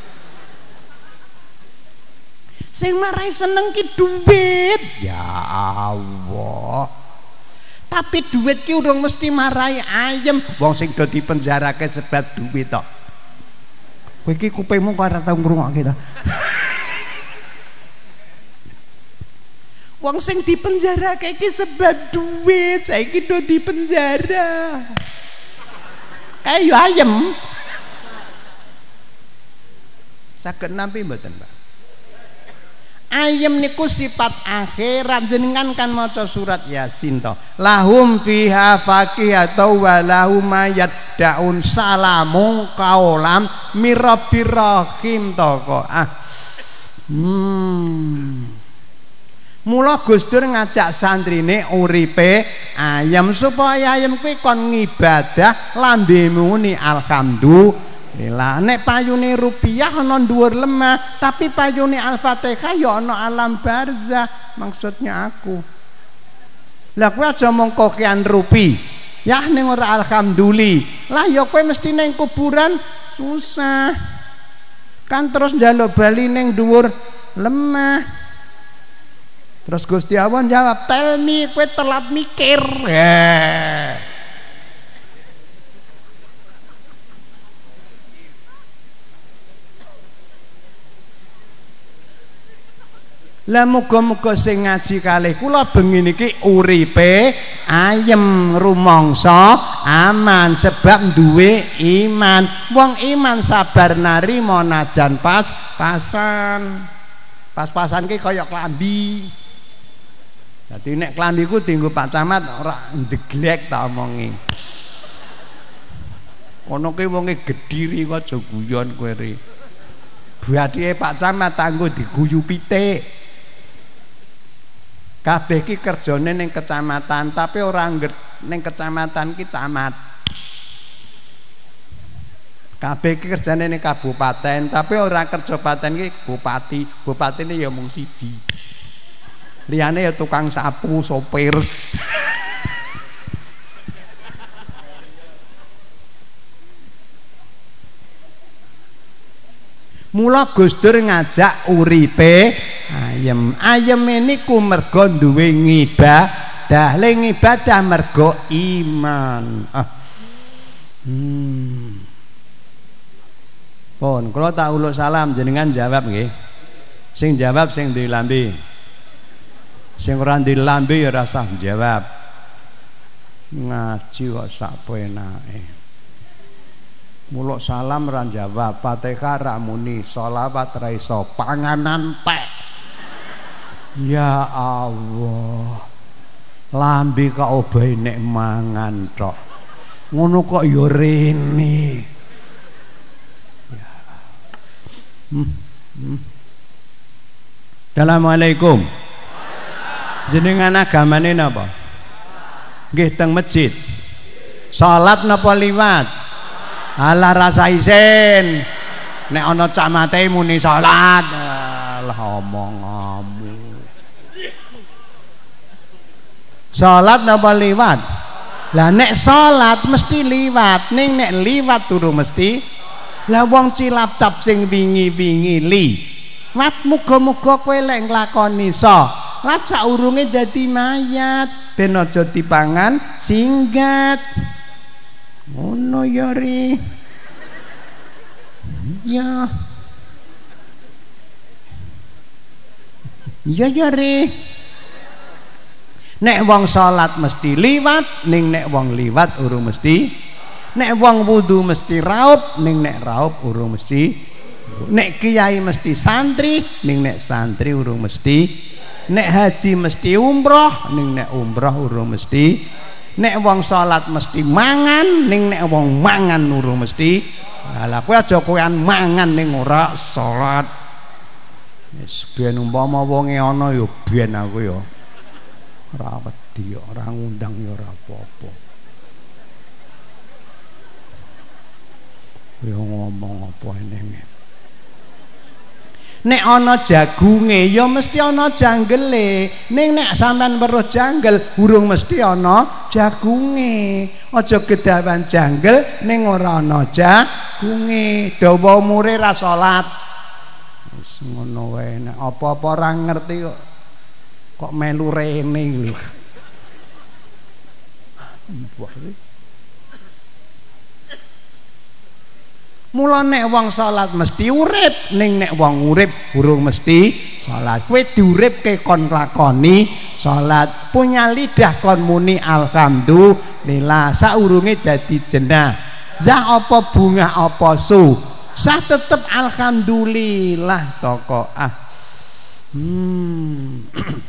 Sing mari seneng ki duit. Ya Allah. Tapi duit ki urung mesti marai ayem. Wong sing do dipenjarake sebab duit tok. Kowe iki kupingmu kok ora tau ngrungokke ta. Wong sing dipenjarake iki sebab duit, saiki do dipenjara. Kayak yo ayem. Saged nampi mboten, Pak? Ayem niku sifat akhirat. Jenengan kan maca surat Yasin to. Lahum fiha fakihatu wa lahum yad'un salamun qaulam mirabbir rahim to kok. Ah. Hmm. Mula Gus Dur ngajak santrine uripe ayem supaya ayem kuwi kon ngibadah lambemu ni alhamdulillah. Lah nek payune rupiah ana dhuwur lemah, tapi payune Al-Fatihah ya ana alam barzah, maksudnya aku. Lah kowe aja mung kokean rupi. Ya ning ora alhamdulillah. Lah ya kowe mesti ning kuburan susah. Kan terus njaluk bali ning dhuwur lemah. Terus Gusti Allah jawab, "Tell me, kowe telat mikir." Eh. Lah muga-muga sing ngaji kalih kula bengi niki uripe ayem rumangsa aman sebab duwe iman. Wong iman sabar narima najan pas-pasan. Pas-pasan ki kaya klambi. Dadi nek klambiku dienggo Pak Camat ora njeglek tak omongi. Kono ki wonge Gediri kok aja guyon kowe ri. Buatike Pak Camat tanggo diguyu pitik. Kabeh ki kerjane ning kecamatan, tapi ora ning kecamatan ki camat. Kabeh ki kerjane ning kabupaten, tapi ora kerja paten ki bupati. Bupatine ya mung siji. Liyane ya tukang sapu, sopir. Mula Gus Dur ngajak uripe ayem. Ayem niku mergo duwe ngibadah. Le ngibadah mergo iman. Ah. Hmm. Pun kula tak uluk salam jenengan jawab nggih. Sing jawab sing duwe lambe. Sing ora duwe lambe ya ora usah jawab. Ngaji kok sak penake. Muluk salam ra jawab, Fatihah ra muni, sholawat ra iso, panganan tek. Ya Allah. Lambe kok obahe nek mangan tok. Ngono kok ya rene. Ya. Hmm. Hmm. Assalamualaikum. Jenengan agamane napa? Nggih teng masjid. Salat napa liwat? Alah rasa isin. Nek ana camate muni salat. Lah omong-omong. Salat napa liwat? Lah nek salat mesti liwat, ning nek liwat turu mesti. Lah wong cilap-cap sing wingi-wingi li. Wat muga-muga kowe lek nglakoni so. Lah saurunge dadi mayat, ben aja dipangan singgat. Ngono ya ri. Ya. Ya ya ri. Nek wong salat mesti liwat, ning nek wong liwat urung mesti. Nek wong wudu mesti raup, ning nek raup urung mesti. Nek kiai mesti santri, ning nek santri urung mesti. Nek haji mesti umroh, ning nek umroh urung mesti. Nek wong salat mesti mangan, ning nek wong mangan urung mesti. Lah kowe aja kowean mangan ning ora salat. Wis ben umpama wonge ana ya ben aku ya. Ora wedi, ora ngundang ya ora apa-apa. Ya ngomong apa enenge. Nek ana jagunge ya mesti ana janggele. Ning nek sampean weruh janggel urung mesti ana jagunge. Aja gedawan janggel ning ora ana jagunge. Dawa umure ra salat. Wis ngono wae. Nek apa-apa ora ngerti kok kok melu rene lho. Mula nek wong salat mesti urip, ning nek wong urip urung mesti salat. Kowe diuripke kon lakoni salat, punya lidah kon muni alhamdulillah, saurunge dadi jenazah apa bunga apa su, sah tetep alhamdulillah to kok. Ah. Hmm.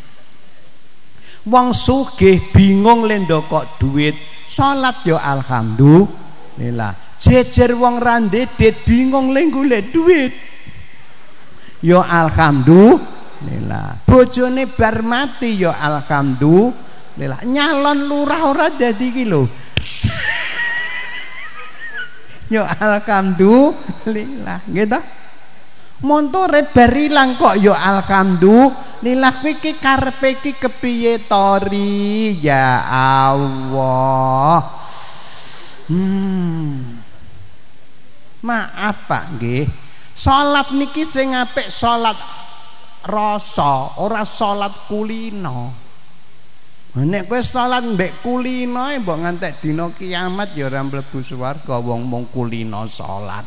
Wong sugih bingung le ndokok duit, salat yo alhamdulillah. Jejer wong randedet bingung le golek duit, yo alhamdulillah. Bojone bar mati yo alhamdulillah. Nyalon lurah ora dadi iki lho. Yo alhamdulillah, nggih ta? Montore bar ilang kok yo alhamdulillah. Iki karepe iki kepiye tori ya Allah. Hmm. Maaf Pak nggih. Salat niki sing apik salat rasa, ora salat kulino. Nek kowe salat mbek kulino mbok ngantek dina kiamat ya ora mlebu swarga wong mung kulino salat.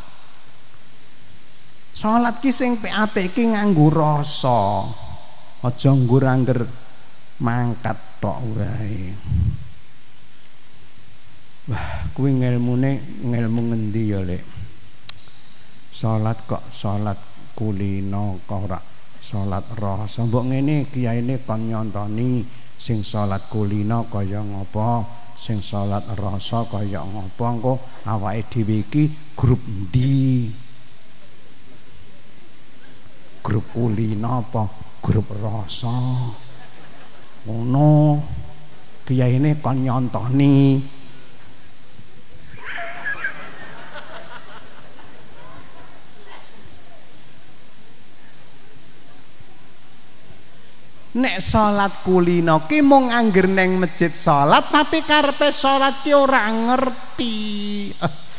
Salat ki sing apik ki nganggo rasa. Aja nggo angger mangkat tok wae. Wah, kuwi ngelmune ngelmu ngendi ya, Lek? Salat kok salat kulino kok ora salat rasa. Mbok ngene kiyaine kon nyontoni sing salat kulino kaya ngapa, sing salat rasa kaya ngapa, engko awake dhewe iki grup ndi? Grup kulino apa grup rasa? Ngono kiyaine kon nyontoni. Nek salat kulino ki mung angger neng masjid salat tapi karepe salat ki ora ngerti.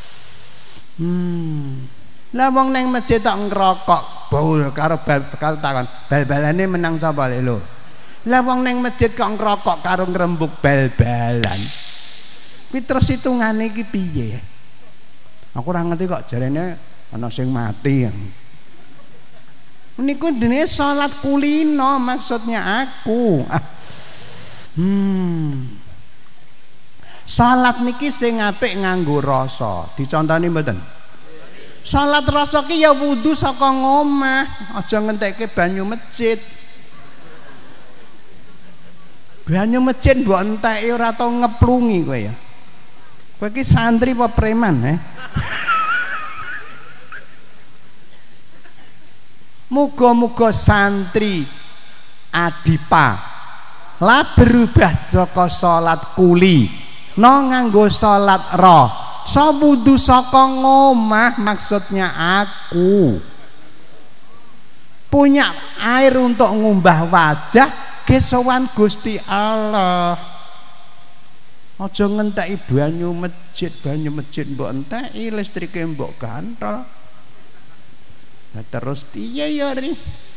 Hmm. Lah wong neng masjid tok ngrokok, baul karo bal karo takon, bal-balane menang sapa lho. Lah wong neng masjid kok ngrokok karo ngrembug bal-balan. Kuwi terus hitungane iki piye? Aku ora ngerti kok jarene ana sing mati. Niku dene salat kulino maksudnya aku. Hmm. Salat niki sing apik nganggo rasa. Dicontoni mboten? Salat rasa ki ya wudu saka ngomah, aja ngentekke banyu masjid. Banyu masjid mbok enteki ora tau ngeplungi kowe ya. Kowe ki santri apa preman, eh? Muga-muga santri Adipa lah berubah saka salat kuli no nganggo salat roh, so wudu saka ngomah. Maksudnya aku punya air untuk ngumbah wajah ke sowan Gusti Allah. Aja ngenteki banyu masjid, banyu masjid mbok enteki, listrike mbok gantol. Nah, terus piye ya ri?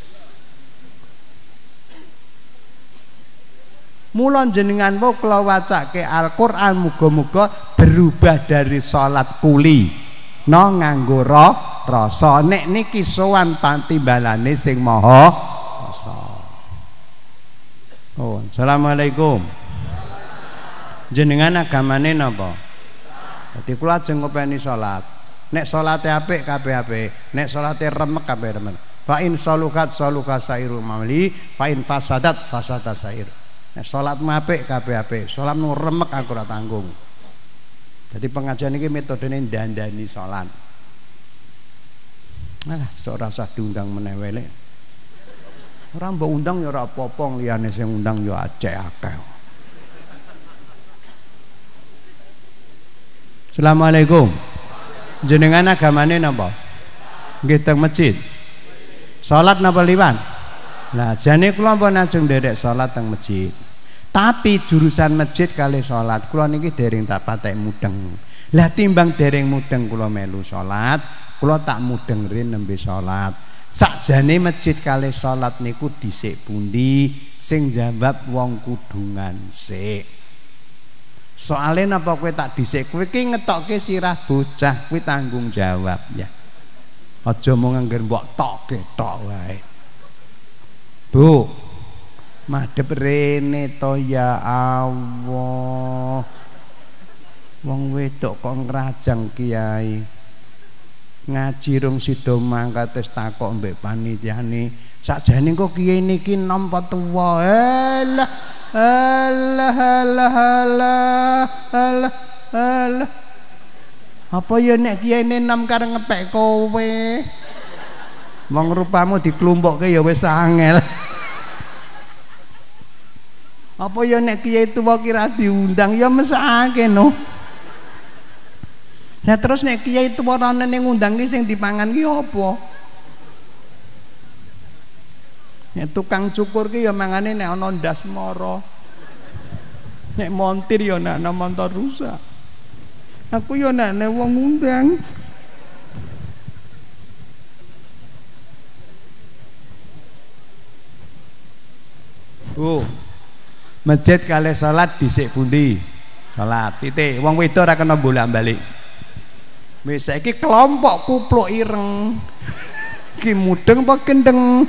Mula jenengan wae kula wacake Al-Qur'an muga-muga berubah dari salat kuli no nganggo roh rasa. Nek niki sowan timbalane sing maha rasa. Oh, assalamualaikum. Jenengan agamane napa? Dadi kula ajeng ngopeni salat. Nek salate apik kabeh apik, nek salate remek kabeh remek. Fa in salukat saluka sairul mamli, fa in fasadat fasada sair. Nek salatmu apik kabeh apik, salatmu remek aku ora tanggung. Jadi pengajian iki metodene ndandani salat. Alah, sok ora usah diundang meneh wae lek. Ora mbok undang ya ora apa-apa, liyane sing undang ya aceh akeh. Assalamualaikum. Jenengan agamane napa? Nggih teng masjid. Salat napa liwat? Lah jane kula pun ajeng nderek salat teng masjid. Tapi jurusan masjid kali salat kula niki dereng tak patek mudeng. Lah timbang dereng mudeng kula melu salat, kula tak mudeng rin nembe salat. Sakjane masjid kali salat niku dhisik pundi? Sing jawab wong kudungan sik. Soalnya napa kowe tak dhisik, kowe ki ngetokke sirah bocah, kuwi tanggung jawab ya. Aja mung ngangger mbok tokke tok wae. Bu, madhep rene to ya Allah. Wong wedok kok ngrajang kiai. Ngaji rung sida mangkat wis takok mbek panitiane, Sakjane kok kiye niki nampa tuwa. Alah, alah, alah, alah, alah, alah. Apa ya nek kiyene nom karo ngepek kowe? Wong rupamu diklumpukke ya wis angel. Apa ya nek kiye tuwa kira diundang ya mesake no. Nah terus nek kiye tuwa ana ning ngundang ki sing dipangan ki apa? Nek tukang cukur ki ya mangane nek ana ndas mara. Nek montir ya nek ana montor rusak. Aku ya nek nek wong ngundang. Oh. Masjid kalih salat dhisik pundi? Salat titik. Wong wedok ora kena bolak-balik. Wis saiki kelompok kupluk ireng. Ki mudeng apa gendeng?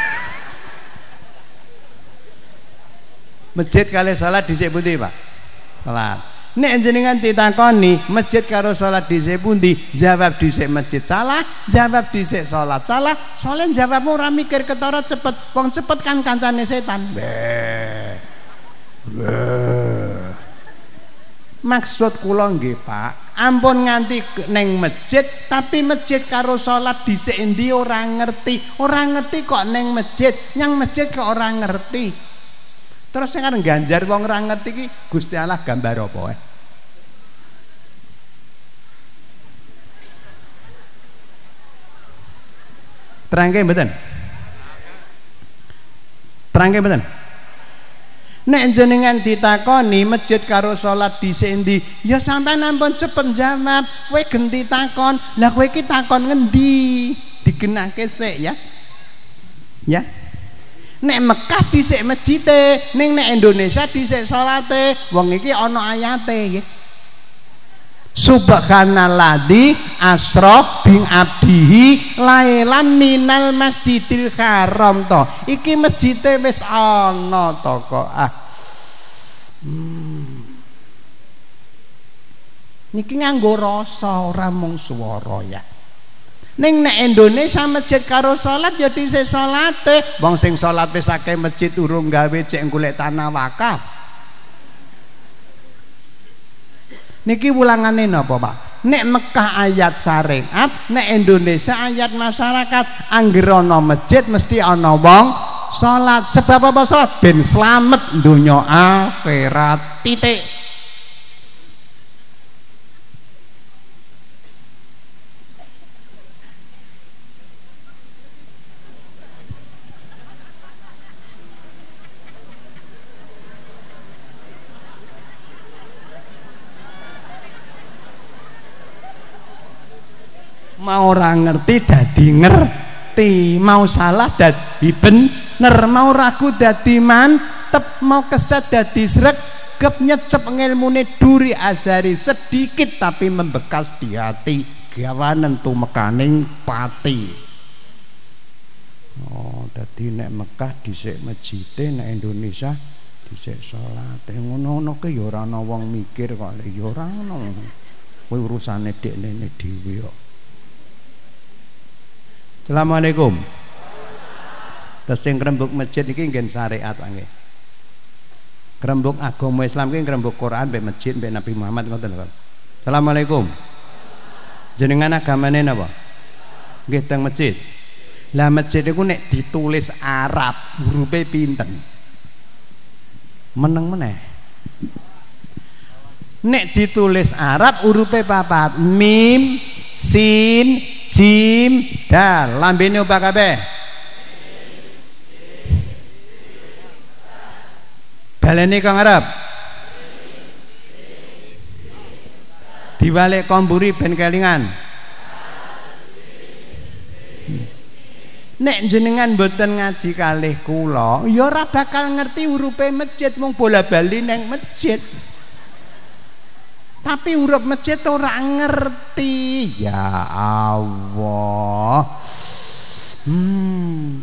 Masjid kalih salat dhisik pundi, Pak? Salat. Nek jenengan ditakoni masjid karo salat dhisik pundi? Jawab dhisik masjid salah, jawab dhisik salat salah. Soale jawabmu ora mikir ketara cepet. Wong cepet kan kancane setan. Beh. Beh. Maksud kula nggih, Pak, ampun nganti neng masjid tapi masjid karo salat dhisik endi ora ngerti. Ora ngerti kok neng masjid, nyang masjid kok ora ngerti. Terus sing arep ganjar wong ora ngerti iki Gusti Allah gambar apa wae. Terangke mboten? Terangke mboten? Nek jenengan ditakoni masjid karo salat dhisik endi, ya sampean ampun cepet jawab. Kowe genti takon, lah kowe iki takon ngendi? Digenake sik ya. Ya. Nek Mekah dhisik masjide, ning nek Indonesia dhisik salate. Wong iki ana ayate nggih. Subhanalladzi asra bi abdihi lailan minal masjidil haram to. Iki masjide wis ana to kok. Ah. Hmm. Niki nganggo rasa ora mung swara ya. Ning nek Indonesia masjid karo salat ya dhisik salate. Wong sing salat wis akeh masjid urung gawe cek golek tanah wakaf. Niki wulangane napa, Pak? Nek Mekah ayat syariat, nek Indonesia ayat masyarakat. Angger ana masjid mesti ana wong salat. Sebab apa salat? Ben slamet donya akhirat. Titik. Mau ora ngerti dadi ngerti, mau salah dadi bener, mau ragu dadi mantep, mau keset dadi sregep, nyecep ngilmune duri azari sedikit tapi membekas di hati, gawanen tumekaning pati. Oh, dadi nek Mekah dhisik masjide, nek Indonesia dhisik salate. Ngono-ngono ke ya ora ana wong mikir kok, ya ora ono. Kuwi urusane dekne dhewe kok. Assalamualaikum. Terus sing krembuk masjid iki nggih syariat nggih. Krembuk agama Islam ki krembuk Quran mbek masjid mbek Nabi Muhammad ngoten lho. Assalamualaikum. Jenengan agamane napa? Nggih teng masjid. Lah masjid iku nek ditulis Arab hurufe pinten? Meneng meneh. Nek ditulis Arab hurufe papat, mim, sin, jim, dal. Lambene apa kabeh? Balene kang Arab. Diwalik komburi ben kelingan. Nek jenengan mboten ngaji kalih kula, ya ora bakal ngerti hurufe masjid, mung bola-bali neng masjid. Tapi huruf masjid ora ngerti. Ya Allah. Hmm.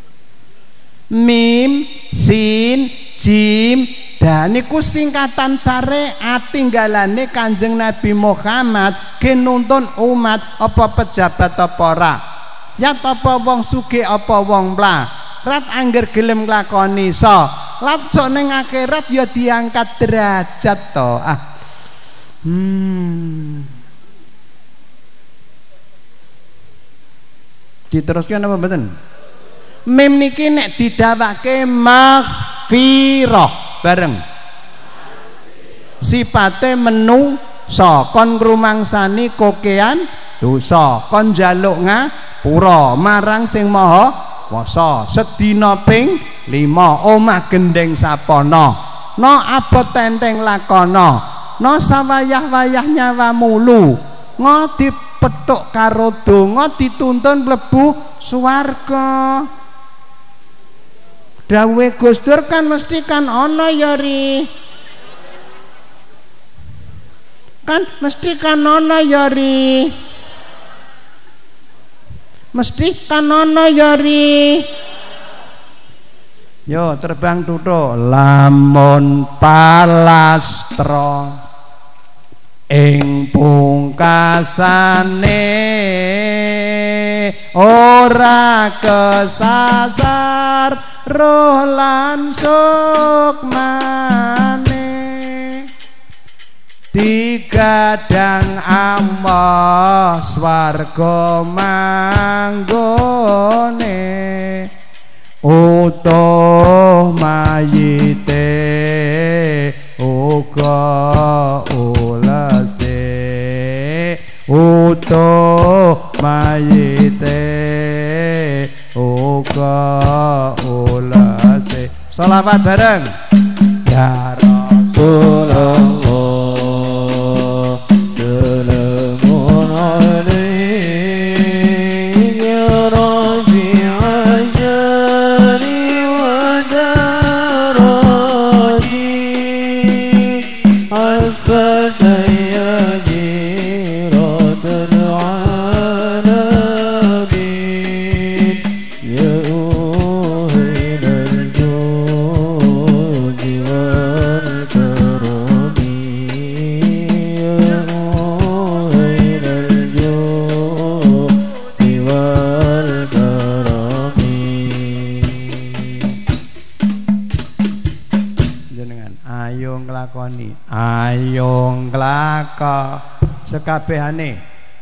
Mim, sin, jim, dan niku singkatan syariat tinggalane Kanjeng Nabi Muhammad ge nuntun umat apa pejabat apa ora. Yat apa wong sugih apa wong mlarat angger gelem nglakoni iso. Lat sok ning akhirat ya diangkat derajat to. Ah. Hmm. Diteruskan apa mboten? Mim niki nek didawake maghfirah bareng. Sipate menungsa kon ngrumangsani kokean dosa, kon njaluk ngapura marang sing maha kuwasa. Sedina ping lima omah gendeng sapana, no abot tenteng lakana, no sawayah-wayah nyawa mulu, ngo dipethuk karo donga dituntun mlebu swarga. Dawuhe Gus Dur kan mesti kan ana ya ri, kan mesti kan ana ya ri, mesti kan ana ya ri. Yo terbang tutuk lamun palastra ing pungkasane ora kesasar roh lan sukmane digadang amah swarga manggone utuh mayite uga ulase utuh mayite uga ulase. Shalawat bareng ya Rasulullah. Ayo nglaka sekabehane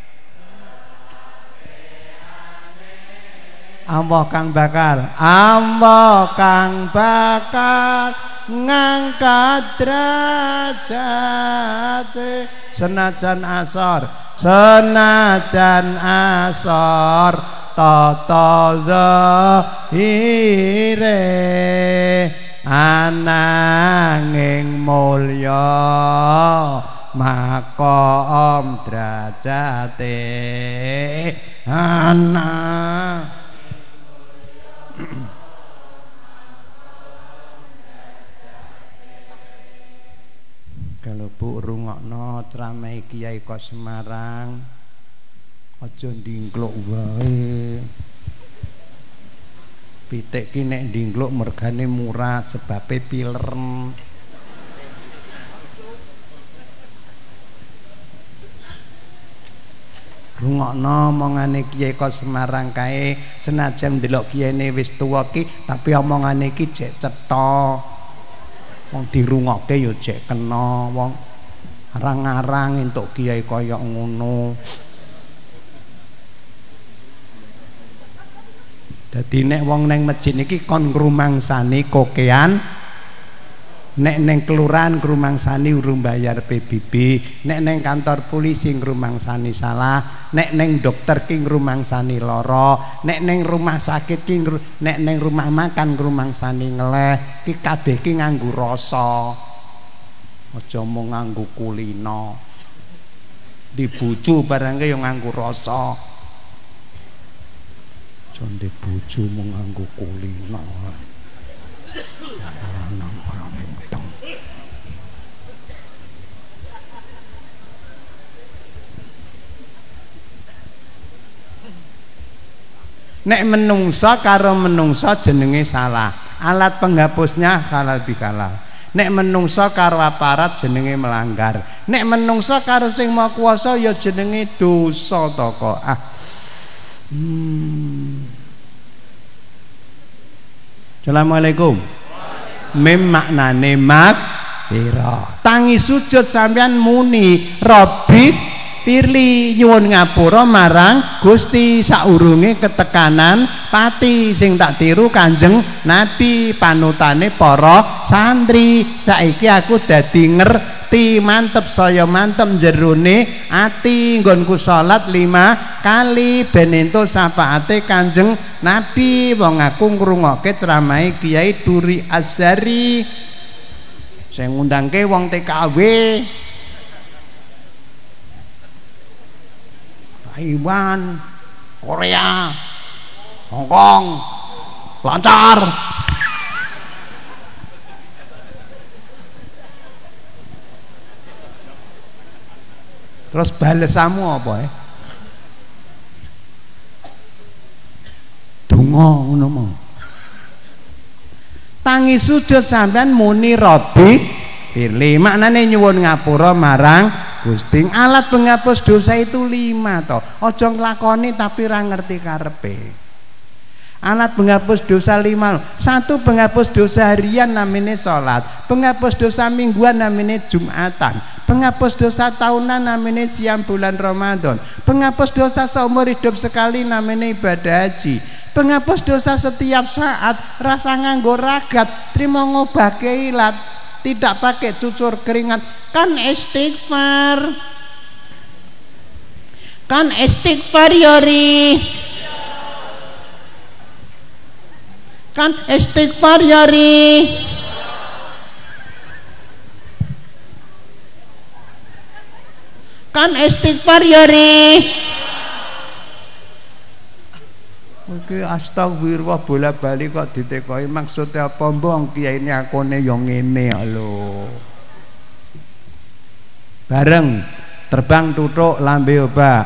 Allah kang bakal Allah kang bakal ngangkat derajate senajan asor senajan asor tata zahire ananging mulya makom derajate ana. Kalau Bu rungokno ceramah Kiai Kos Semarang aja ndingkluk wae. Pitik ki nek ndingkluk mergane murah sebabe pileren. Rungokno omongane Kiai Kos Semarang kae senajan ndelok kiyene wis tuwa ki tapi omongane ki jek cetha. Wong dirungokke ya jek kena wong arang-arang entuk kiai kaya ngono. Dadi nek wong neng masjid niki kon ngrumangsani kokean, nek neng kelurahan ngrumangsani urung bayar P B B, nek neng kantor polisi ngrumangsani salah, nek neng dokter ki ngrumangsani lara, nek neng rumah sakit ki nek neng rumah makan ngrumangsani ngeleh, ki kabeh ki nganggo rasa. Aja mung nganggo kulino. Dibuju barangke yo nganggo rasa. Jonde bojo mung nganggo kulino. Lanang ora menteng. Nek menungsa karo menungsa jenenge salah. Alat penghapusnya halal bihalal. Nek menungsa karo aparat jenenge melanggar. Nek menungsa karo sing maha kuwasa ya jenenge dosa to kok. Ah. Hmm. Assalamualaikum. Mim maknane maghfirah. Tangi sujud sampean muni Rabbik firli nyuwun ngapura marang Gusti saurunge ketekanan pati sing tak tiru Kanjeng Nabi panutane para santri. Saiki aku dadi ngerti mantep saya mantep jerone ati nggonku salat lima kali ben entuk syafaate Kanjeng Nabi. Wong aku ngrungokke ceramahe Kiai Duri Azhari sing ngundangke wong T K W Taiwan, Korea, Hongkong, lancar. Terus balesamu apa ya? Donga ngono mong. Tangi sujud sampean muni Rabbik firli maknane nyuwun ngapura marang Gusti. Alat penghapus dosa itu lima toh. Ojo nglakoni tapi ra ngerti karepe. Alat penghapus dosa lima. Satu penghapus dosa harian namanya sholat. Penghapus dosa mingguan namanya Jumatan. Penghapus dosa tahunan namanya siam bulan Ramadan. Penghapus dosa seumur hidup sekali namanya ibadah haji. Penghapus dosa setiap saat rasa nganggo ragat. Terima ngobake ilat. Tidak pakai cucur keringat. Kan istighfar. Kan istighfar yori. Kan istighfar yori. Kan istighfar yori. Oke, astagfirullah bola-bali kok ditekoi maksudnya apa mbong kiai ini akone yang ngene lho. Bareng terbang tutuk lambe oba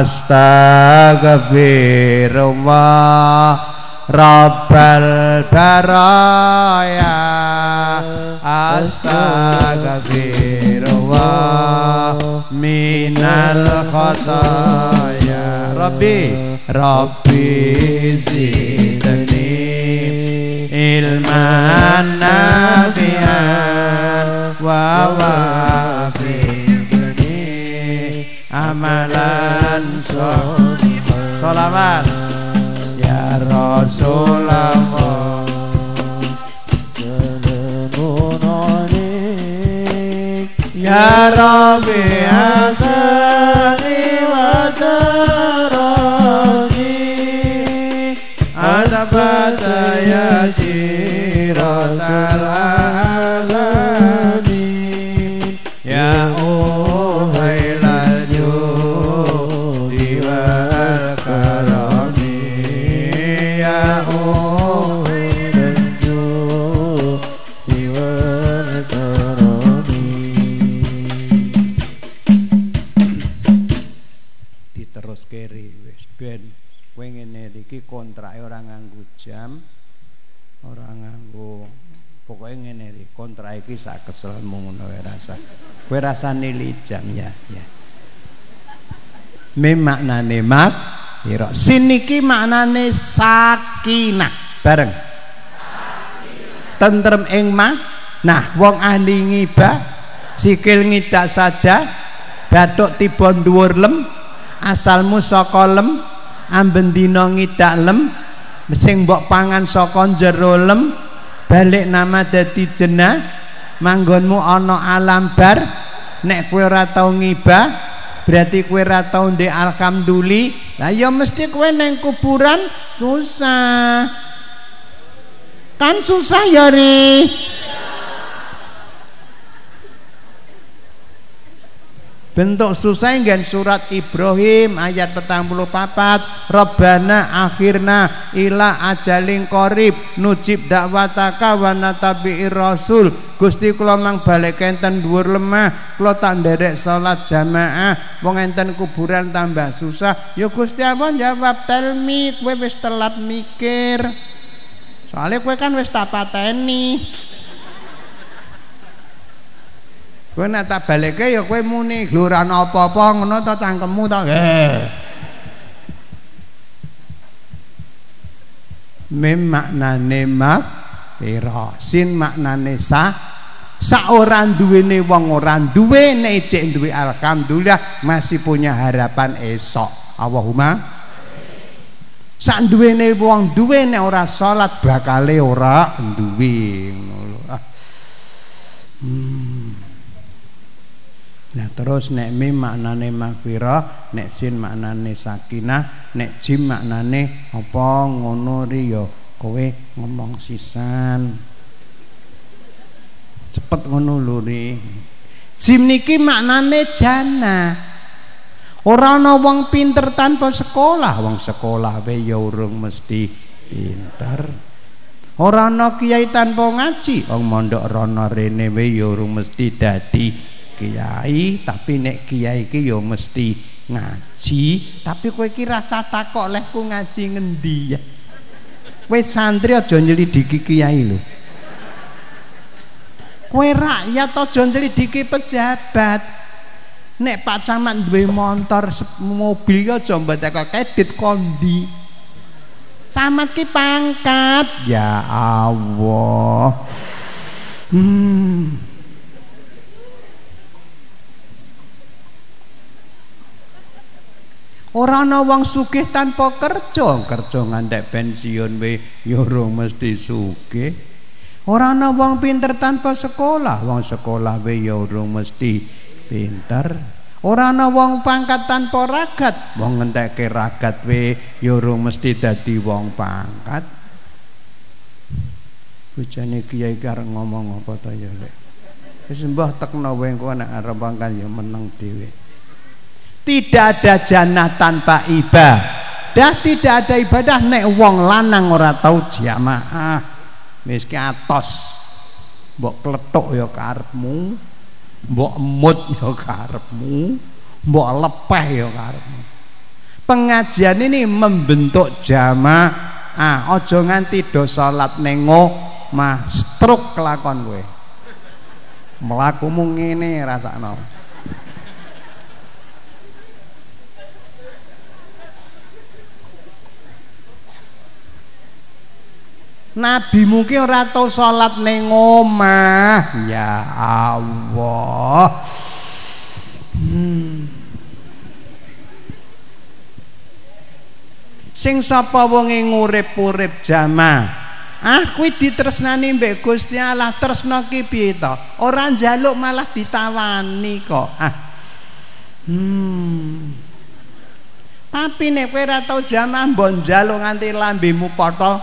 astagfirullah rabbal baraya astagfirullah minal khataya rabbi Rabbi zidni ilman nafi'an wa wafiqni amalan sholihah. Sholawat ya Rasulullah ya Rabbi asani wa Bataya jiratal alamin ya uhailal judi wal karami ya uhailal judi wal karami. Diterus keri wis ben kowe ngene iki kontrake ora nganggo jam, ora nganggo pokoknya ngene iki kontrake iki sak keselmu ngono wae rasa. Kowe rasane lijang ya, ya. Mim maknane mak, ira. Sin iki maknane sakinah. Bareng. Sakinah. Tentrem ing mah. Nah, wong ahli ngibah sikil ngidak saja, bathuk tiba dhuwur lem, asalmu saka lem. Amben dina ngidak lem sing mbok pangan saka jero lem balik nama dadi jenah manggonmu ana alam bar. Nek kowe ora tau ngibah berarti kowe ora tau ndek alhamdulillah. Lah ya mesti kowe nang kuburan susah. Kan susah ya ri. Bentuk susah nggen surat Ibrahim ayat petang puluh papat. Rabbana akhirna ila ajalin qarib nujib dakwataka wa natabi'ir rasul. Gusti kula mang balik enten dhuwur lemah, kula tak nderek salat jamaah, wong enten kuburan tambah susah. Ya Gusti apa jawab telmi, kowe wis telat mikir. Soalnya kowe kan wis tak pateni. Kowe nek tak balike ya kowe muni, "Lho ora ana apa-apa ngono ta cangkemmu ta?" Eh. Mim maknane maghfirah, sin maknane sa. Sak ora duwene wong ora duwe, nek cek duwe alhamdulillah masih punya harapan esok. Allahumma. Sak duwene wong duwe nek ora salat bakale ora duwe ngono. Hmm. Nah terus nek mim maknane maghfirah, nek sin maknane sakinah, nek jim maknane apa ngono ri ya kowe ngomong sisan. Cepet ngono lho ri. Jim niki maknane jana. Ora ana wong pinter tanpa sekolah, wong sekolah wae ya urung mesti pinter. Ora ana kiai tanpa ngaji, wong mondok rono rene wae ya urung mesti dadi kiai, tapi nek kiai iki ya mesti ngaji, tapi kowe iki rasa takok lehku ngaji ngendi ya. Kowe santri aja nyelidiki kiai lho. Kowe rakyat aja nyelidiki pejabat. Nek Pak Camat duwe motor mobil aja mbeteko kredit kondi. Camat ki pangkat. Ya Allah. Hmm. Ora ana wong sugih tanpa kerja, kerja ngantek pensiun we ya urung mesti sugih. Ora ana wong pinter tanpa sekolah, wong sekolah we ya urung mesti pinter. Ora ana wong pangkat tanpa ragat, wong ngentekke ragat we ya urung mesti dadi wong pangkat. Bojone kiai karep ngomong apa ta ya lek. Wis mbah tekno wae engko nek arep pangkat ya meneng dhewe. Tidak ada jannah tanpa ibadah, tidak ada ibadah nek wong lanang ora tau jamaah. Wis ki atos. Mbok klethuk ya karepmu, mbok emut ya karepmu, mbok lepeh ya karepmu. Pengajian ini membentuk jamaah. Aja nganti do salat ning omah stroke kelakon kowe. Mlakumu ngene rasakno. Nabi mungkin ora tau salat ning omah. Ya Allah. Hmm. Sing sapa wonge ngurip-urip jamaah, ah kuwi ditresnani mbek Gusti Allah, tresno ki piye to? Ora njaluk malah ditawani kok. Ah. Hmm. Tapi nek kowe ora tau jamaah mbok njaluk nganti lambemu potol.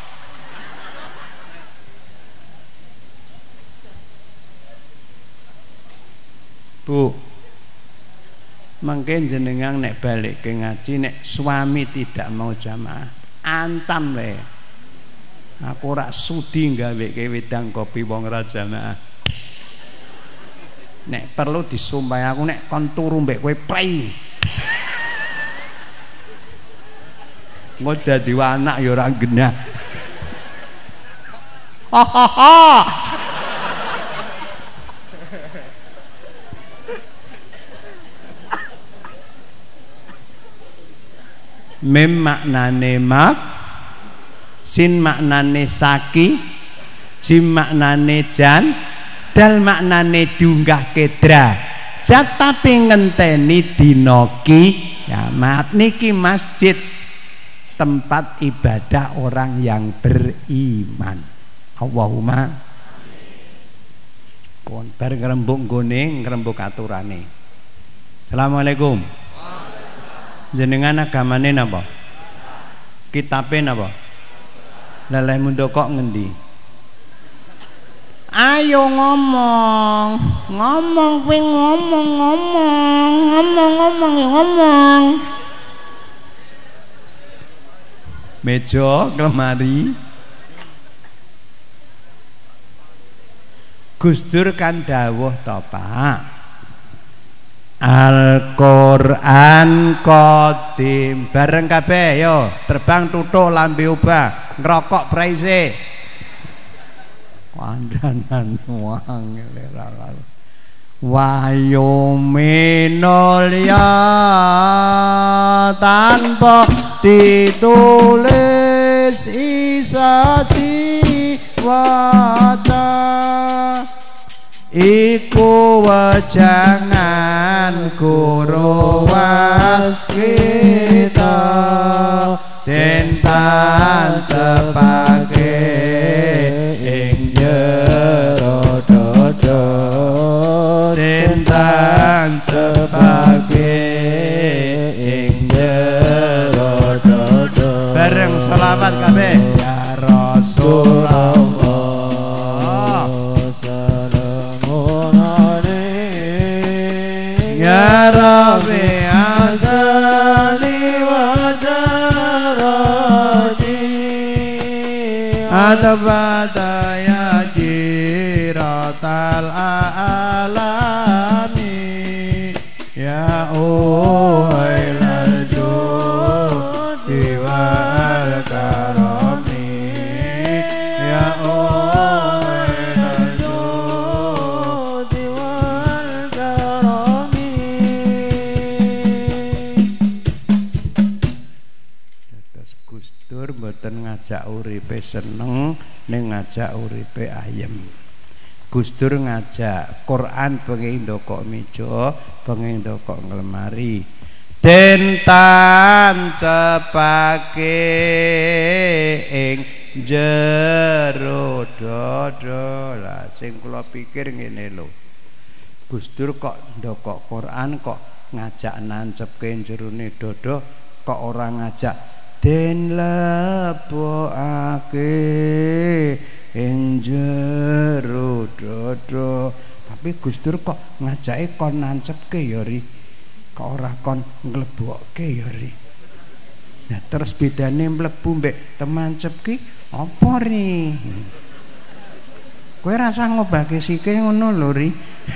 Bu, mangke jenengan nek balik ke ngaji nek suami tidak mau jamaah, ancam le. Aku ora sudi gawe ke wedang kopi wong ora jamaah. Nek perlu disumpah aku nek kon turu mbek kowe prei. Engko dadi anak ya ora genah. Hahaha. Mim maknane mak, sin maknane saki, jim maknane jan, dal maknane diunggah kedra. Jat tapi ngenteni dina kiamat. Niki masjid tempat ibadah orang yang beriman. Allahumma. Kon bar ngrembug nggone ngrembug aturane. Assalamualaikum. Jenengan agamane napa? Kitabe napa? Leleh mundo kok ngendi? Ayo ngomong, ngomong kowe ngomong, ngomong, ngomong, ngomong, ngomong. Meja, lemari. Gus Dur kan dawuh to, Pak. Al-Qur'an Qadim. Bareng kabeh yo, terbang tutuk lambe obah, ngerokok praise. Wandanan wang lera. Wahyu minulya tanpa ditulis wis isa diwaca iku wejangan guru waskita den tantepake ing jero dodo den tantepake ing jero dodo bareng selawat kabeh ya Rasulullah ya Rabbi azali wa darati adabata ya jiratal alami ya uhailal judi wal karami ya uhailal judi wal karami. Dados Gustur mboten ngajak uripe seneng ning ngajak uripe ayem. Gustur ngajak Quran pengen ndokok meja, pengen ndokok ngelemari. Den tancepake ing jero dodo. Lah sing kula pikir ngene lho. Gustur kok ndokok Quran kok ngajak nancepke jerone dodo, kok ora ngajak den lebokake ing jero dodo. Tapi Gustur kok ngajake kon nancepke ya ri, kok ora kon nglebokke ya ri. Nah terus bedane mlebu mbek temancep ki apa ri? Kowe rasa ngobake sikil ngono lho ri.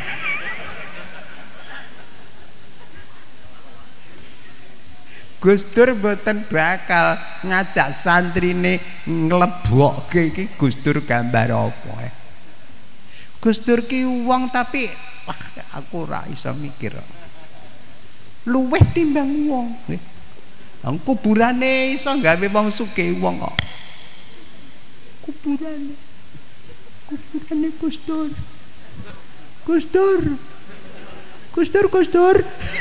Gustur mboten bakal ngajak santrine nglebokke iki. Gustur gambar apa eh? Gustur ki wong tapi wah, aku ora iso mikir. Luweh timbang wong. Wong kuburane iso gawe wong sugih wong kok. Kuburane. Kuburane Gustur. Gustur. Gustur Gustur.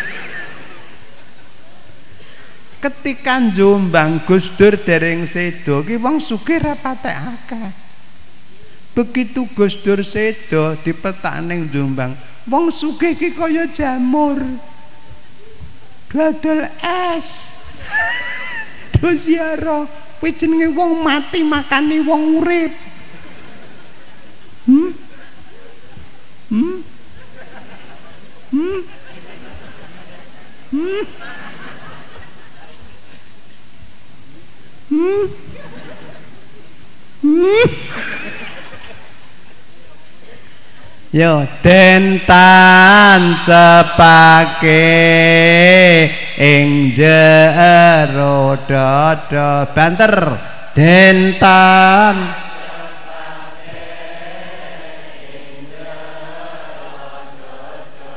Ketika Jombang Gustur dereng sedo ki wong sugih ra patek akeh. Begitu Gustur sedo dipetak ning Jombang, wong sugih ki kaya jamur. Dodol es. Terus ziarah, kuwi jenenge wong mati makani wong urip. Hmm? Hmm? Hmm? Hmm? Hmm? Hmm? Yo den tancepake ing jero dodo banter den tancepake ing jero dodo.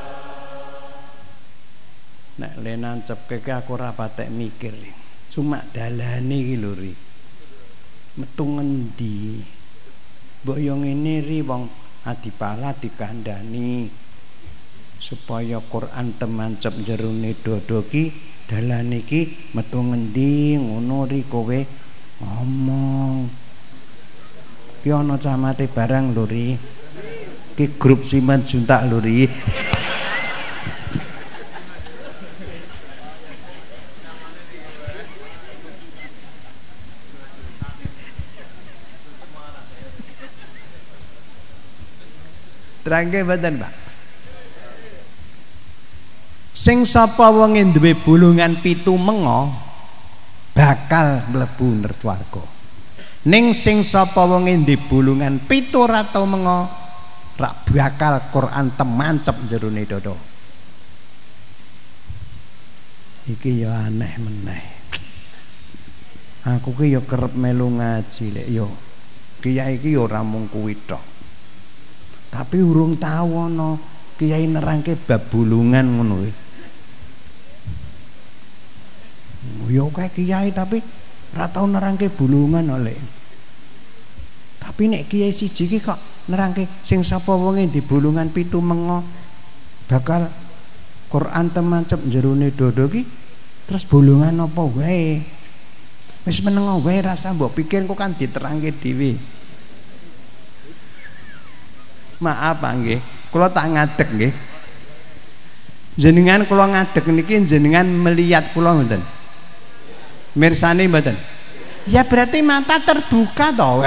Nek le nancepke aku ora patek mikir. Cuma dalane iki lho ri. Metu ngendi? Mbok yo ngene ri wong adipala dikandhani supaya Quran temancep jerone dodo ki dalane iki metu ngendi ngono ri kowe ngomong. Ki ana camate barang lho ri. Ki grup Siman Juntak lho ri. Terangke mboten, Pak? Sing sapa wonge duwe bulungan pitu mengo bakal mlebu nertwarga. Ning sing sapa wonge duwe bulungan pitu ratu mengo rak bakal Quran temancep jerone dodo. Iki ya aneh meneh. Aku ki ya kerep melu ngaji lek yo. Kiai iki ora mung kuwi tok. Tapi urung tahu ana kiai nerangke bab bulungan ngono kuwi. Yo kae kiai tapi ora tau nerangke bulungan oleh. Tapi nek kiai siji ki kok nerangke sing sapa wonge di bulungan pitu mengo bakal Quran temancep jerone dodo ki terus bulungan apa wae. Wis menengo wae rasa mbok pikir kok kan diterangke dhewe. Maaf nggih, kula tak ngadeg nggih. Jenengan kula ngadeg niki jenengan melihat kula mboten? Mirsani mboten? Ya berarti mata terbuka toh.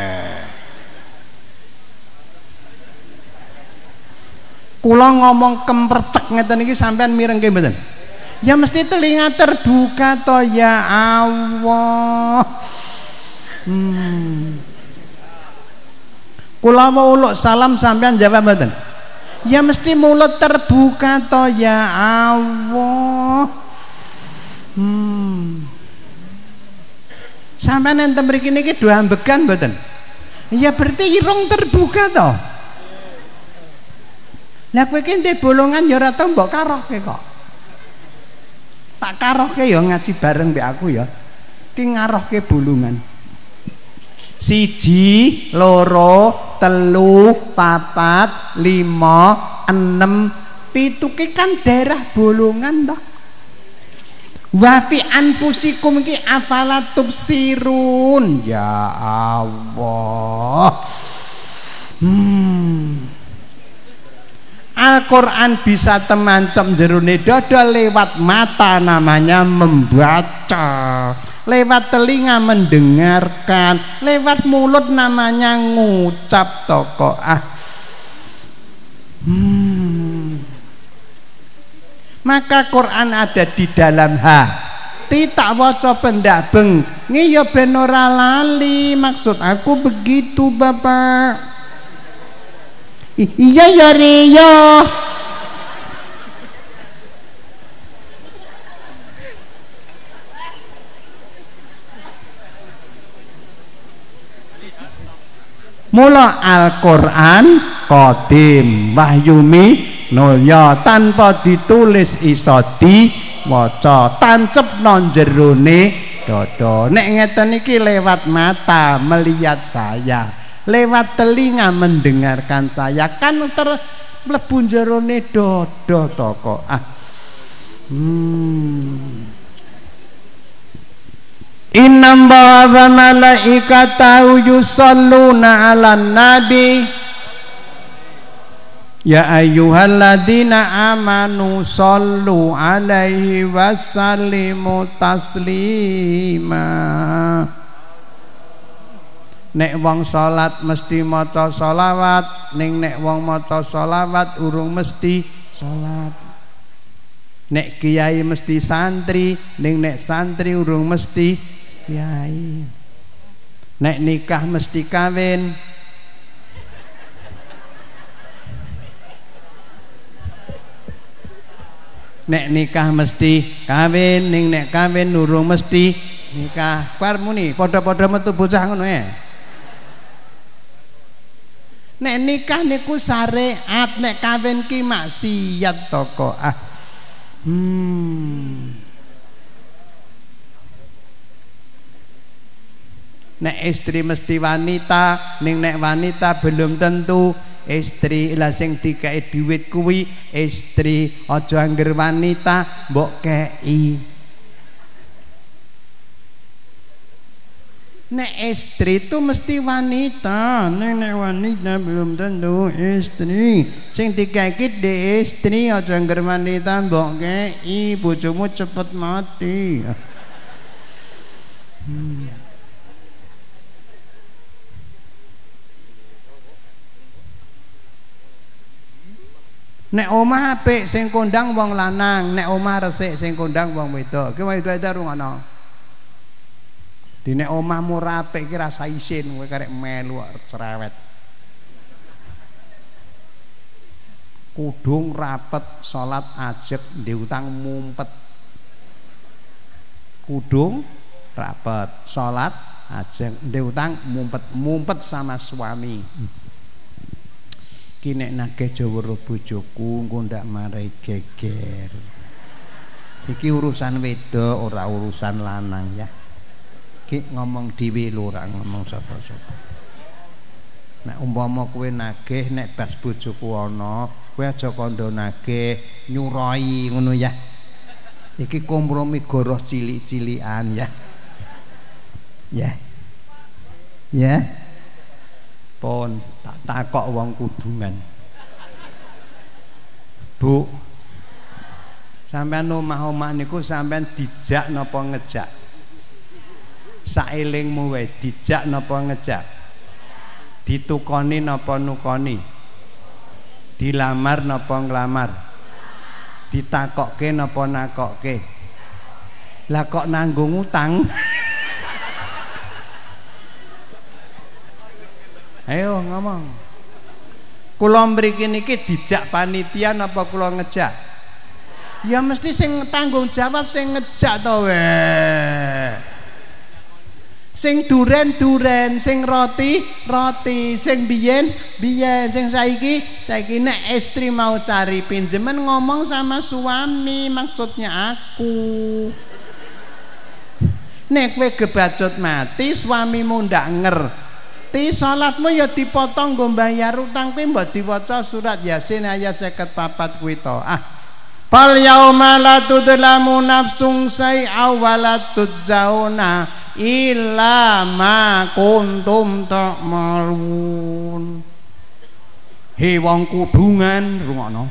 Kula ngomong kempercek ngeten iki sampean mirengke mboten? Ya mesti telinga terbuka toh ya Allah. Hmm. Kula mau uluk salam sampean jawab mboten? Ya mesti mulut terbuka toh ya Allah. Hmm. Sampeyan enten mriki niki do ambegan mboten? Ya berarti irung terbuka toh. Lah kowe iki ndek bolongan ya ora tau mbok karohke kok. Tak karohke ya ngaji bareng mbek aku ya. Ki ngarohke bolongan. Siji, loro, telu, papat, lima, enam, pitu ki kan daerah bolongan toh. Wa fi anfusikum ki afala tubsirun. Ya Allah. Hmm. Al-Quran bisa temancam jerone dada lewat mata namanya membaca, lewat telinga mendengarkan, lewat mulut namanya ngucap toko ah. Hmm. Maka Quran ada di dalam hati, tak waca pendak beng ngi ya ben ora lali. Maksud aku begitu Bapak. I iya ya Rio. Mula Al-Quran qadim wahyumi nulya tanpa ditulis iso diwaca tancep nang jerone dada. Nek ngeten iki lewat mata melihat saya, lewat telinga mendengarkan saya, kan terlebu jerone dada to kok ah. Hmm. Inna wa malaikatahu yusalluna 'alan nabi ya ayyuhalladzina amanu sallu 'alaihi wasallimu taslima. Nek wong salat mesti maca selawat, ning nek wong maca selawat urung mesti salat. Nek kiai mesti santri, ning nek santri urung mesti kiai. Nek nikah mesti kawin, nek nikah mesti kawin, ning nek kawin urung mesti nikah. Kuwi muni padha-padha metu bocah ngono ya. Nek nikah niku syariat, nek kawin ki maksiat to kok ah. Hmm. Nek istri mesti wanita, ning nek wanita belum tentu istri. Lah sing dikei dhuwit kuwi istri, aja angger wanita mbok kei. Nek istri itu mesti wanita, nek nek wanita belum tentu istri. Sing dikei ki de istri, aja angger wanita mbok kei, bojomu cepet mati. Hmm. Nek omah apik sing kondang wong lanang, nek omah resik sing kondang wong wedok. Ki wedok-wedok rungono. Di nek omahmu ora apik ki rasa isin kowe karek melu cerewet. Kudung rapet salat ajeg ndek utang mumpet. Kudung rapet salat ajeg ndek utang mumpet, mumpet sama suami. Ki nek nagih Jawa bojoku engko ndak marai geger. Iki urusan wedok ora urusan lanang ya. Ki ngomong dhewe lho ora ngomong sapa-sapa. Nek umpama kowe nagih nek bas bojoku ana, kowe aja kandha nagih nyuroi ngono ya. Iki kompromi goroh cilik-cilikan ya. Ya. Ya. Pon tak takok wong kudungan. Bu. Sampeyan omah-omah niku sampeyan dijak napa ngejak? Saelingmu wae dijak napa ngejak? Ditukoni napa nukoni? Dilamar napa nglamar? Ditakokke napa nakokke? Lah kok nanggung utang? Ayo ngomong. Kula mriki niki dijak panitia napa kula ngejak? Ya mesti sing tanggung jawab sing ngejak to weh. Sing duren-duren, sing roti, roti, sing biyen, biyen, sing saiki, saiki nek istri mau cari pinjeman ngomong sama suami, maksudnya aku. Nek kowe gebajut mati, suamimu ndak ngerti, salatmu ya dipotong nggo mbayar utang kuwi mbok diwaca surat Yasin ayat seket papat kuwi to. Ah. Fal yauma la tudlamu nafsun say'a wa la tujzauna illa ma kuntum ta'malun. He wong kudungan rungokno.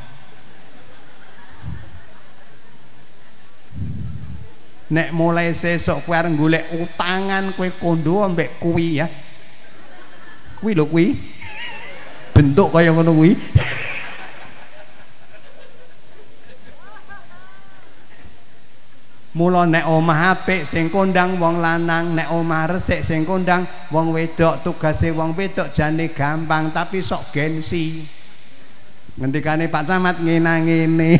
Nek mulai sesuk kowe arep golek utangan kowe kondo ambek kuwi ya. Kuwi lho kuwi. Bentuk kaya ngono kuwi. Mula nek omah apik sing kondang wong lanang, nek omah resik sing kondang wong wedok, tugase wong wedok jane gampang tapi sok gengsi. Ngendikane Pak Camat ngene-ngene.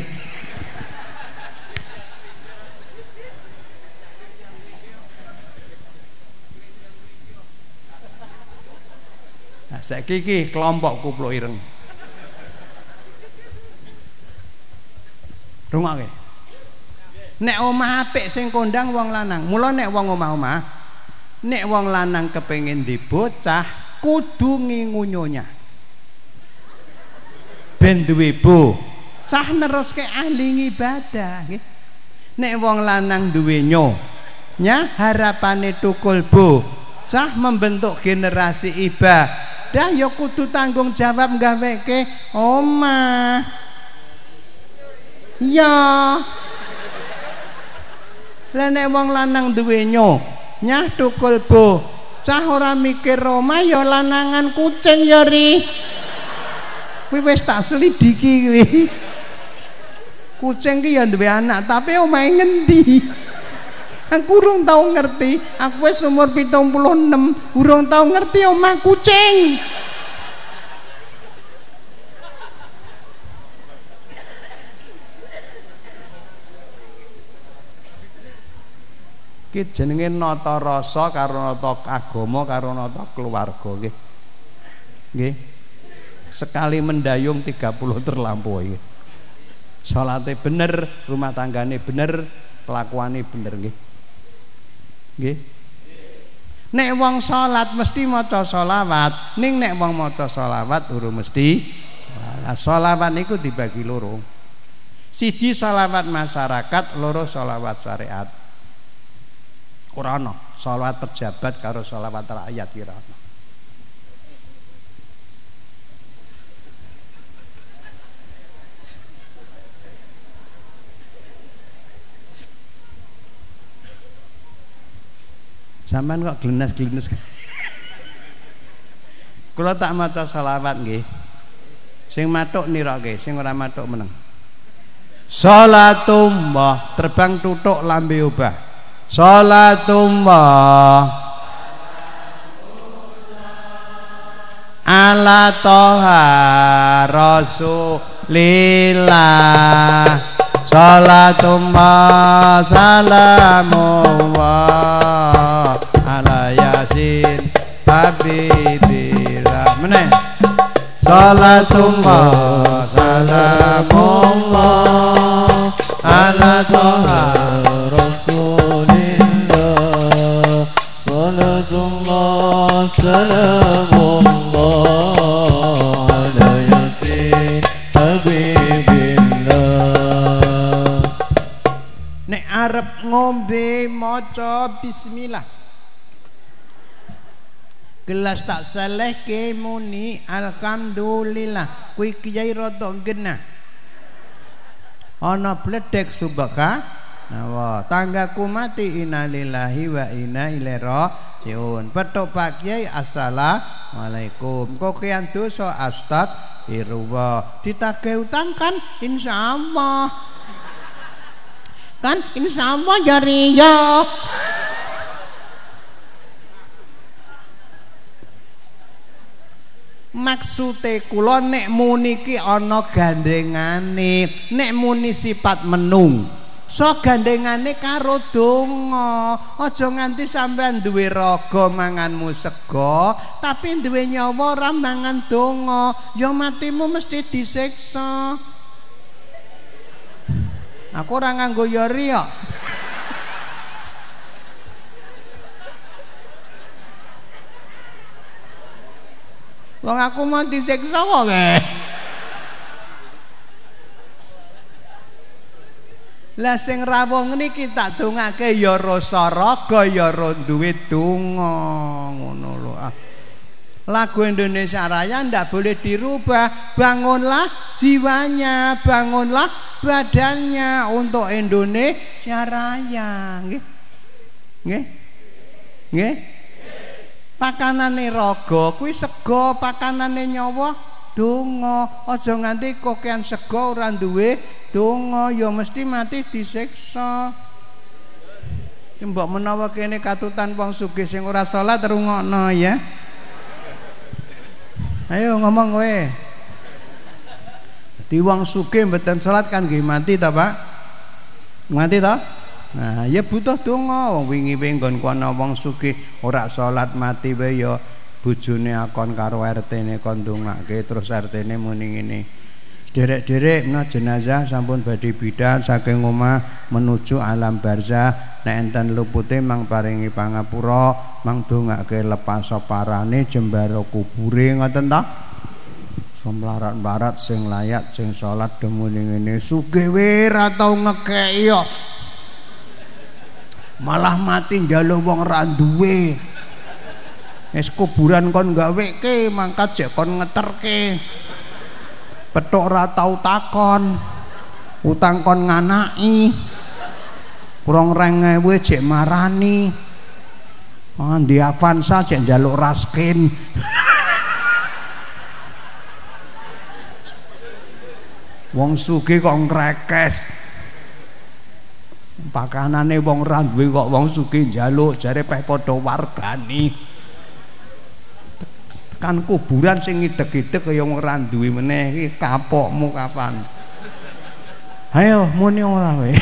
Nah, saiki iki kelompok kupluk ireng. Rungokke. Nek omah apik sing kondang wong lanang. Mula nek wong omah-omah, nek wong lanang kepengin di bocah kudu ngingunyonya. Ben duwe bocah neruske ahli ibadah nggih. Nek wong lanang duwe nyonya harapane tukul bocah membentuk generasi ibadah ya kudu tanggung jawab gaweke omah. Ya lah nek wong lanang duwe nyah tukul bocah ora mikir omah ya lanangan kucing ya ri. Kuwi wis tak selidiki kuwi. Kucing ki ya duwe anak tapi omahe ngendi? Aku urung tau ngerti, aku wis umur pitung puluh enam urung tau ngerti omah kucing. Ki jenenge nata rasa karo nata agama karo nata keluarga nggih. Nggih. Sekali mendayung tiga puluh terlampaui. Salate bener, rumah tanggane bener, kelakuane bener nggih. Nggih. Nek wong salat mesti maca selawat, ning nek wong maca selawat urung mesti. Nah, selawat niku dibagi loro. Siji selawat masyarakat, loro selawat syariat. Ora ana selawat pejabat karo selawat rakyat kira ana. Sampeyan kok glenes-glenes. Kula tak maca selawat nggih. Sing matuk nirake, sing ora matuk meneng. Salatullah terbang tutuk lambe obah. Salatullah ala toha rasulillah. Salatullah salamullah ala yasin habibillah. Meneh salatullah salamullah ala toha rasulillah. salamullah ala yasin habibillah. Nek arep ngombe maca bismillah. Gelas tak saleh ke muni alhamdulillah. Kuwi kiai rada genah. Ana bledek subaka. Nawa tanggaku mati innalillahi wa inna ilaihi rajiun. Petuk Pak Kiai assalamualaikum. Kokean dosa astagfirullah. Ditagih utang kan insyaallah. Kan insyaallah jari ya. Maksude kula nek muni ki ana gandengane, nek muni sifat menung so gandengane karo donga. Aja nganti sampean duwe raga manganmu sego tapi duwe nyawa ora mangan donga, ya matimu mesti disiksa. Aku ora nganggo yori kok. Wong aku mau disiksa kok nggih. Lah sing rawuh niki tak dongake ya rasa raga ya duwe donga ngono lho. Ah. Lagu Indonesia Raya ndak boleh dirubah. Bangunlah jiwanya, bangunlah badannya untuk Indonesia Raya. Nggih. Nggih. Nggih. Pakanane raga kuwi sego, pakanane nyawa donga. Aja nganti kokean sego ora duwe donga ya mesti mati disiksa. Mbok menawa kene katutan wong sugih sing ora salat rungokno ya. Ayo ngomong kowe. Di wong sugih mboten salat kan nggih mati ta, Pak? Mati ta? Nah, ya butuh donga. Wong wingi-wingi nggon kono wong sugih ora salat mati wae ya bojone akon karo R T-ne kon ndongake terus R T-ne muni ngene. Derek-derek menawa jenazah sampun badhe bidan saking omah menuju alam barzah. Nek enten lupute mang paringi pangapura, mang dongake lepas parane jembara kubure ngoten ta? Somlarat-barat sing layat sing salat demune ngene sugih wae ra tau ngekeki yo. Malah mati njaluk wong ra duwe. Wis kuburan kon gaweke mangkat jek kon ngeterke. Petuk ora tau takon. Utang kon nganaki. Kurang rong ewu jek marani. Oh, di Avanza jek njaluk raskin. Wong sugih kok ngrekes. Pakanane wong ra duwe kok wong sugih njaluk jare peh padha wargani. Kan kuburan sing ngideg-ideg kaya wong ra duwe meneh iki kapokmu kapan? Ayo muni ora wae.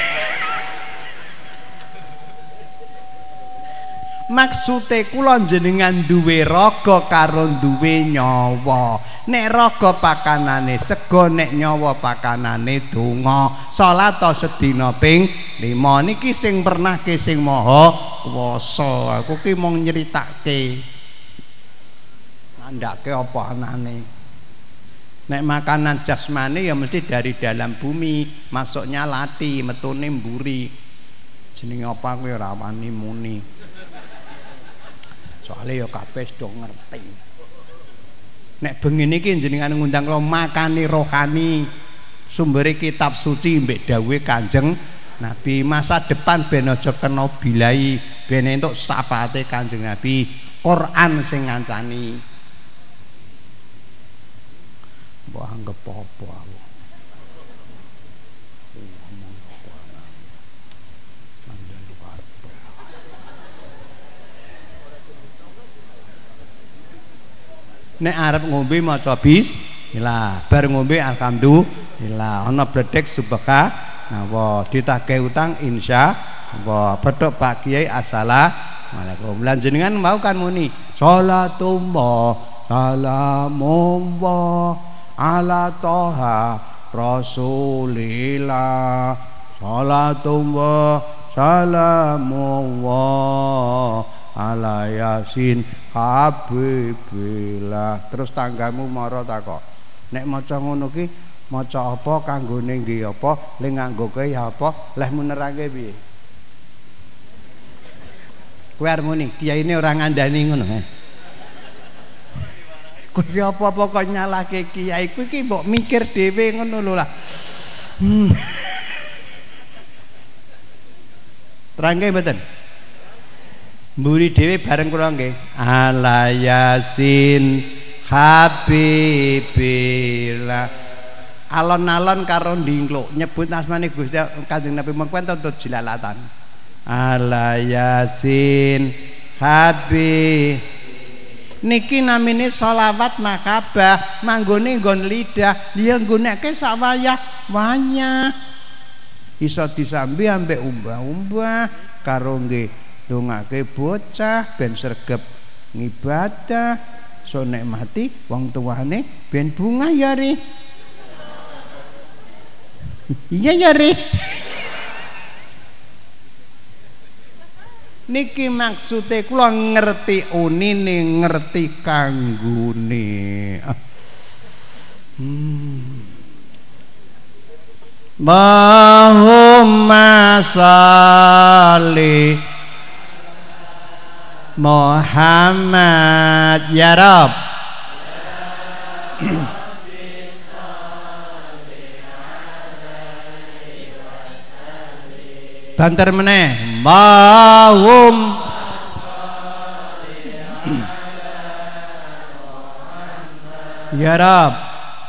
Maksude kula jenengan duwe raga karo duwe nyawa. Nek raga pakanane sego, nek nyawa pakanane donga. Salat sedina ping lima niki sing pernah ke sing maha kuwasa. Aku ki mung nyeritake. Andake apa anane. Nek makanan jasmani ya mesti dari dalam bumi, masuknya lati, metune mburi. Jenenge apa kuwi ora wani muni. Soalnya ya kabeh do ngerti. Nek bengi niki jenengan ngundang kula makani rohani, sumbere kitab suci mbek dawuhe Kanjeng Nabi. Masa depan ben aja kena bilai, ben entuk syafaate Kanjeng Nabi. Quran sing ngancani. Mbok anggap apa aku. Nek arep ngombe maca bismillah, bar ngombe alhamdulillah, ana bledek subaka, nawa ditagih utang insya Allah. Petuk Pak Kiai assalamualaikum. Lan jenengan mau kan muni salatullah salamullah ala toha rasulillah salatullah salamullah ala yasin habibillah. Terus tanggamu mara takok, nek maca ngono ki maca apa kanggone nggih apa, le nganggoke ya apa, leh munerake piye? Kowe arep muni kiyaine ora ngandani ngono he. Kowe apa-apa kok nyalahke kiai, kowe iki mbok mikir dhewe ngono lho lah. Hmm. Terangke mboten? Mburi dhewe bareng kula nggih. Ala yasin habibillah. Alon-alon karo ndingkluk nyebut asmane Gusti Kanjeng Nabi mengko tuntut jilalatan. Ala yasin habib niki namine sholawat makabah, manggone nggon lidah, dia nggunake sak wayah-wayah. Iso disambi ambek umbah-umbah karo nggih ndongake bocah ben sregep ngibadah, so nek mati wong tuane ben bungah ya ri. Iya ya ri. Niki maksude kula ngerti unine, ngerti kanggone. Hmm. Allahumma sholli Muhammad ya Rabb. Banter meneh Allahum ya Rabb.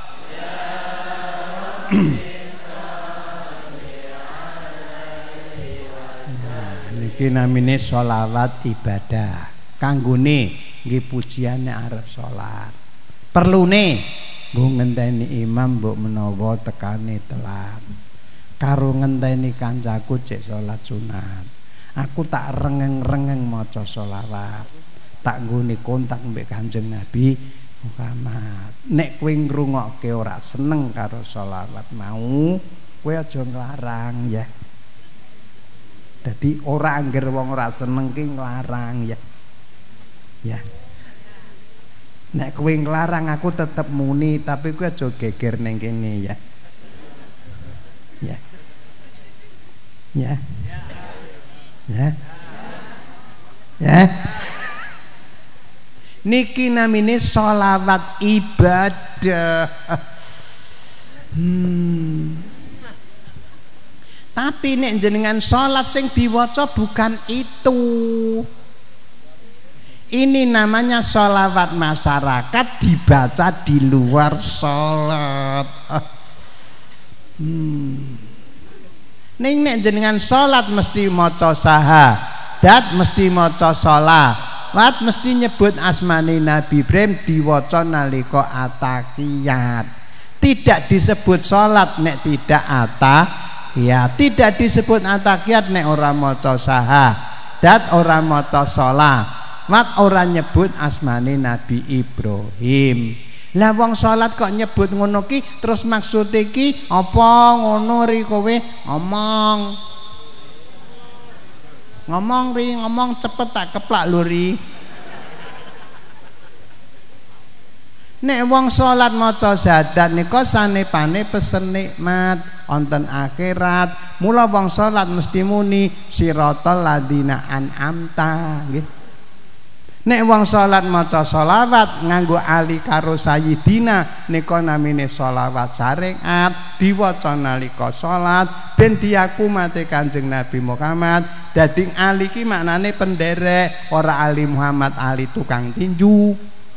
Niki namine sholawat ibadah. Kanggone nggih pujiane arep salat. Perlune nggo ngenteni imam mbok menawa tekane telat. Karo ngenteni kancaku cek salat sunat. Aku tak rengeng-rengeng maca sholawat. Tak nggone kontak mbek Kanjeng Nabi Muhammad. Nek kowe ngrungokke ora seneng karo sholawat mau, kowe aja nglarang ya. Jadi ora angger wong ora seneng ki nglarang ya. Ya. Nek kowe nglarang aku tetep muni, tapi kowe aja geger ning kene ya. Ya. Ya. Ya. Ya. Niki namine sholawat ibadah. Hmm. Tapi nek jenengan sholat sing diwaca bukan itu. Ini namanya sholawat masyarakat dibaca di luar sholat. Hmm. Ning nek jenengan sholat mesti maca syahadat, mesti maca sholawat, mesti nyebut asmane Nabi Ibrahim diwaca nalika atahiyat. Tidak disebut sholat nek tidak atahiyat, tidak disebut atahiyat nek ora maca syahadat, ora maca sholawat, ora nyebut asmane Nabi Ibrahim. Lah wong salat kok nyebut ngono ki terus maksud iki apa ngono ri kowe ngomong. Ngomong ri, ngomong cepet tak keplak lho ri. Nek wong salat maca syahadat nika sanepane pesen nikmat wonten akhirat. Mula wong salat mesti muni siratal ladzina an'amta nggih. Nek wong salat maca sholawat nganggo ali karo sayyidina nika namine sholawat syariat diwaca nalika salat ben diakumate Kanjeng Nabi Muhammad. Dadi ali ki maknane penderek, ora ali Muhammad ali tukang tinju.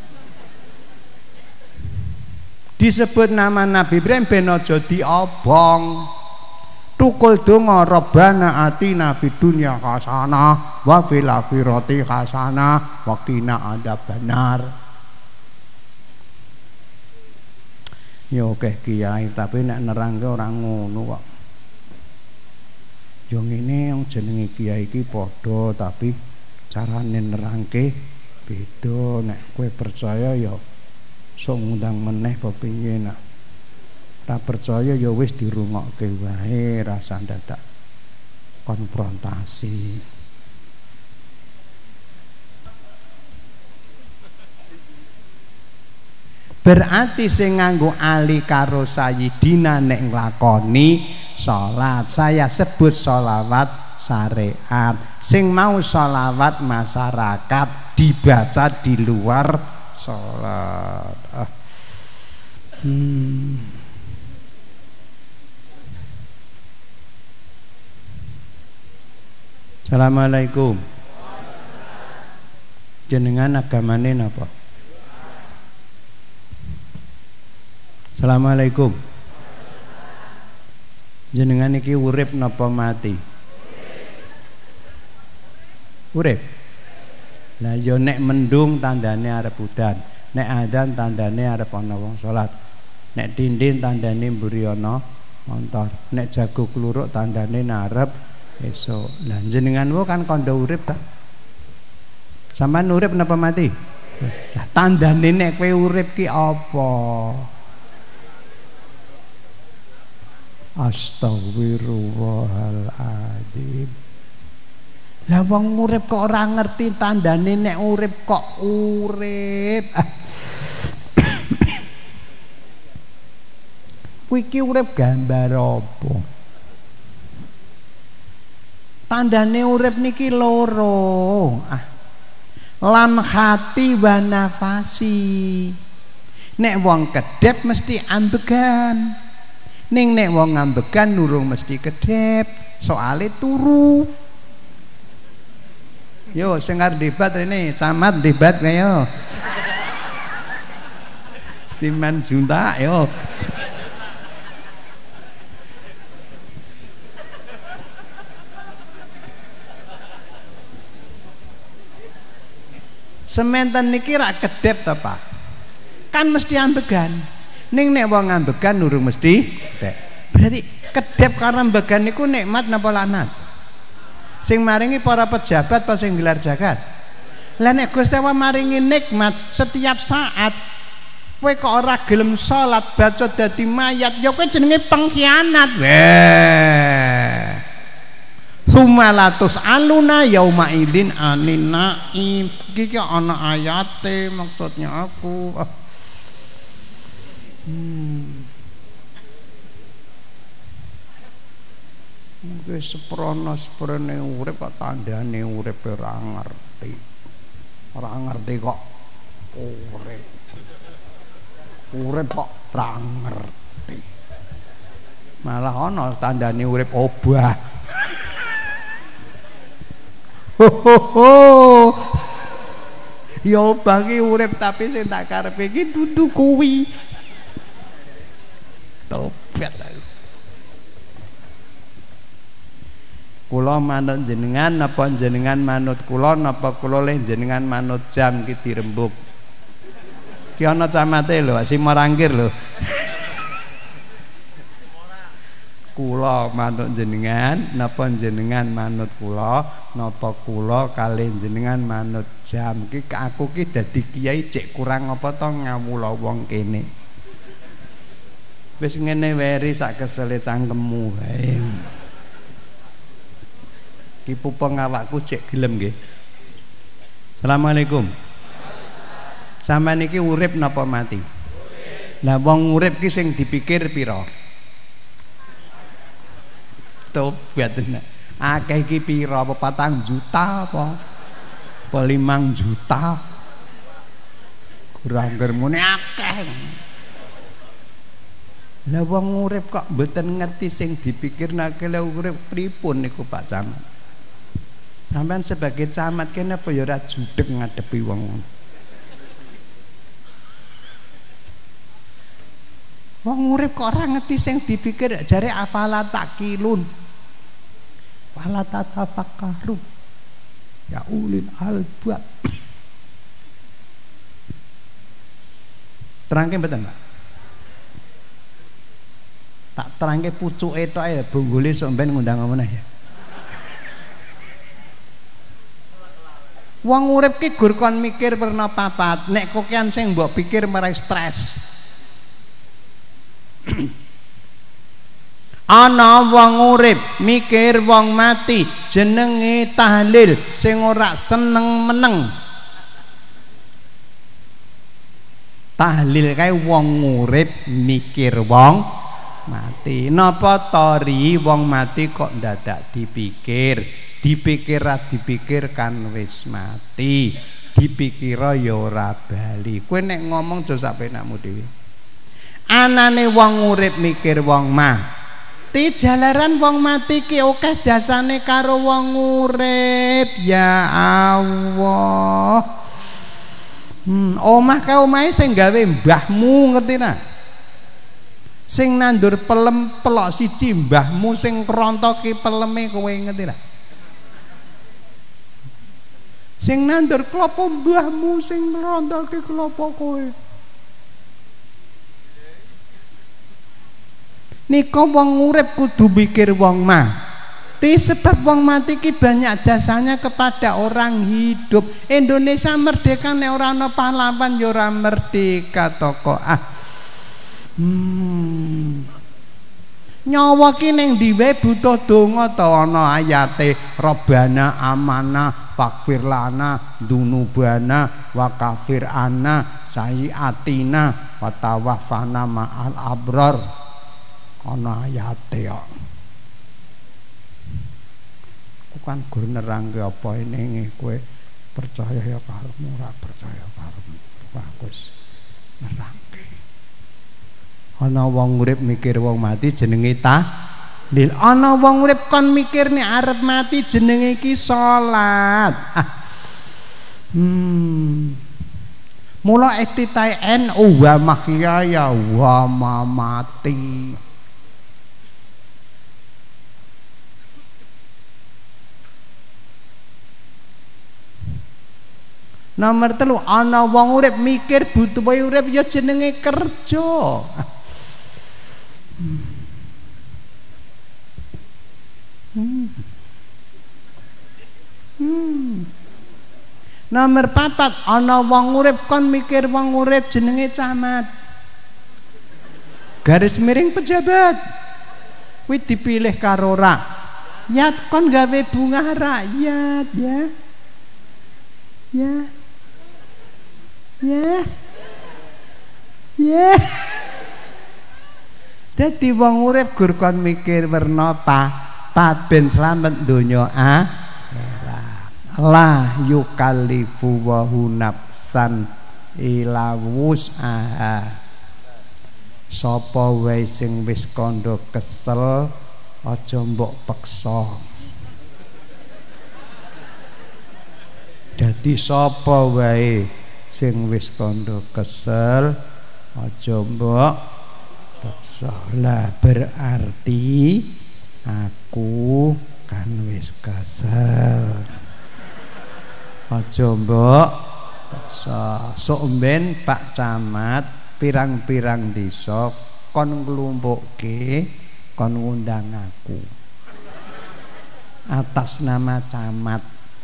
Disebut nama Nabi Ibrahim ben aja diobong. Tukul donga Rabbana atina fid dunya hasanah wa fil akhirati hasanah wa qina adzabannar. Yo oke kiai tapi nek nerangke ora ngono kok. Yo ngene yang jenenge kiai iki padha tapi carane nerangke beda. Nek kowe percaya ya sok ngundang meneh pepiye nak. Ora percaya ya wis dirungokke wae, rasa dadak konfrontasi. Berarti sing nganggo ali karo Sayyidina nek nglakoni salat, saya sebut sholawat syariat. Sing mau sholawat masyarakat dibaca di luar sholat. Ah. Hmm. Assalamualaikum. Jenengan agamane napa? Assalamualaikum. Jenengan iki urip napa mati? Urip. Lah yo nek mendung tandane arep udan, nek adzan tandane arep ana wong salat, nek dindin tandane mburi ana montor, nek jago kluruk tandane arep esuk. Lah jenenganmu kan kandha urip ta? Sampeyan urip napa mati? Lah tandane nek kowe urip ki apa? Astagfirullahaladzim. Lah wong urip kok ora ngerti tandane nek urip kok urip. Kuwi iki urip gambar apa? Tandane urip niki loro. Ah. Lam hati wa nafasi. Nek wong kedep mesti ambegan. Ning nek wong ngambegan nurung mesti kedep, soale turu. Yo sing arep debat rene, camat debat kaya. Siman junta yo. Sementen niki rak kedep ta, Pak? Kan mesti ambegan. Ning nek wong ngambegan nurung mesti kedep. Berarti kedep karena ambegan niku nikmat napa laknat? Sing maringi para pejabat apa sing gelar jagat? Lah nek Gusti Allah maringi nikmat setiap saat, kowe kok ora gelem salat baca dadi mayat, ya kowe jenenge pengkhianat. Weh. Sumalatus aluna yauma idin anin naim. Iki ana ayate maksudnya aku. Hmm. Mungkin seprono seprene urip kok tandane urip ora ngerti. Ora ngerti kok urip. Urip kok ora ngerti. Malah ana tandane urip obah. Ho ho ho. Ya obah ki urip tapi sing tak karepe iki dudu kuwi. Tobat aku. Kula manut jenengan napa jenengan manut kula napa kula leh jenengan manut jam ki dirembuk. Ki ana camate lho, si marangkir lho. Kula manut jenengan napa jenengan manut kula napa kula kalih jenengan manut jam ki aku ki dadi kiai cek kurang apa to ngawula wong kene. Wis ngene weri sak kesele cangkemmu wae. Ki pupeng awakku cek gelem nggih. Assalamualaikum. Sampeyan iki urip napa mati? Lah wong urip ki sing dipikir pira? Tobat tenan. Akeh iki pira apa patang juta apa? Apa limang juta? Kurang germune akeh. Lah wong urip kok mboten ngerti sing dipikirnake lha urip pripun niku Pak Camat. Sampeyan sebagai camat kene apa ya ora judeg ngadepi wong. Wong urip kok ora ngerti sing dipikir jare afala takilun. Wala tatafakkaru. Ya ulil albab. Terangke mboten, Pak? Tak terangke pucuke tok ya bonggole sok ben ngundang meneh ya. Wong urip ki gur kon mikir perna papat, nek kokean sing mbok pikir marai stres. Ana wong urip mikir wong mati jenenge tahlil sing ora seneng meneng. Tahlil kae wong urip mikir wong mati. Napa tori wong mati kok ndadak dipikir? Dipikir ra dipikir kan wis mati. Dipikira ya ora bali. Kowe nek ngomong aja sak penakmu dhewe. Anane wong urip mikir wong mati, jalaran wong mati ki akeh jasane karo wong urip. Ya Allah. Hmm, omah ka omahe sing gawe mbahmu, ngerti ta? Sing nandur pelem pelok siji mbahmu, sing krontoki peleme kowe, ngerti ta? Sing nandur klopo mbahmu, sing krontoki klopo kowe. Nika wong urip kudu mikir wong mati. Sebab wong mati ki banyak jasanya kepada orang hidup. Indonesia merdeka nek ora ana pahlawan ya ora merdeka toko ah. Hmm. Nyawa ki ning ndiwe butuh donga to ana ayate Rabbana amanah fakfir lana dunubana wa kafir anna sayiatina wa tawaffana ma'al abrar. Ana ayate kok. Kan gur nerangke apa ini kowe percaya ya karepmu ora percaya karepmu bagus nerangke. Ana wong urip mikir wong mati jenenge tahlil. Ana wong urip kon mikir nek arep mati jenenge iki salat. Ah. Hmm. Mula iktitae N U wa mahyaya wa mamati. Nomor telu, ana wong urip mikir butuh wae urip ya jenenge kerja. Hmm. Hmm. Nomor papat, ana wong urip kon mikir wong urip jenenge camat. Garis miring pejabat. Kuwi dipilih karo rakyat kon gawe bunga rakyat ya. Ya. Ya, ya. Dadi wong urip gur kon mikir werna papat ben slamet donya akhirat. La yukallifu wa nafsan ila wus'aha. Sapa wae sing wis kandha kesel aja mbok peksa. Dadi sapa wae sing wis kandha kesel aja mbok paksa. Lah berarti aku kan wis kesel aja mbok paksa. Sok mben Pak Camat pirang-pirang desa kon nglumpukke kon ngundang aku atas nama camat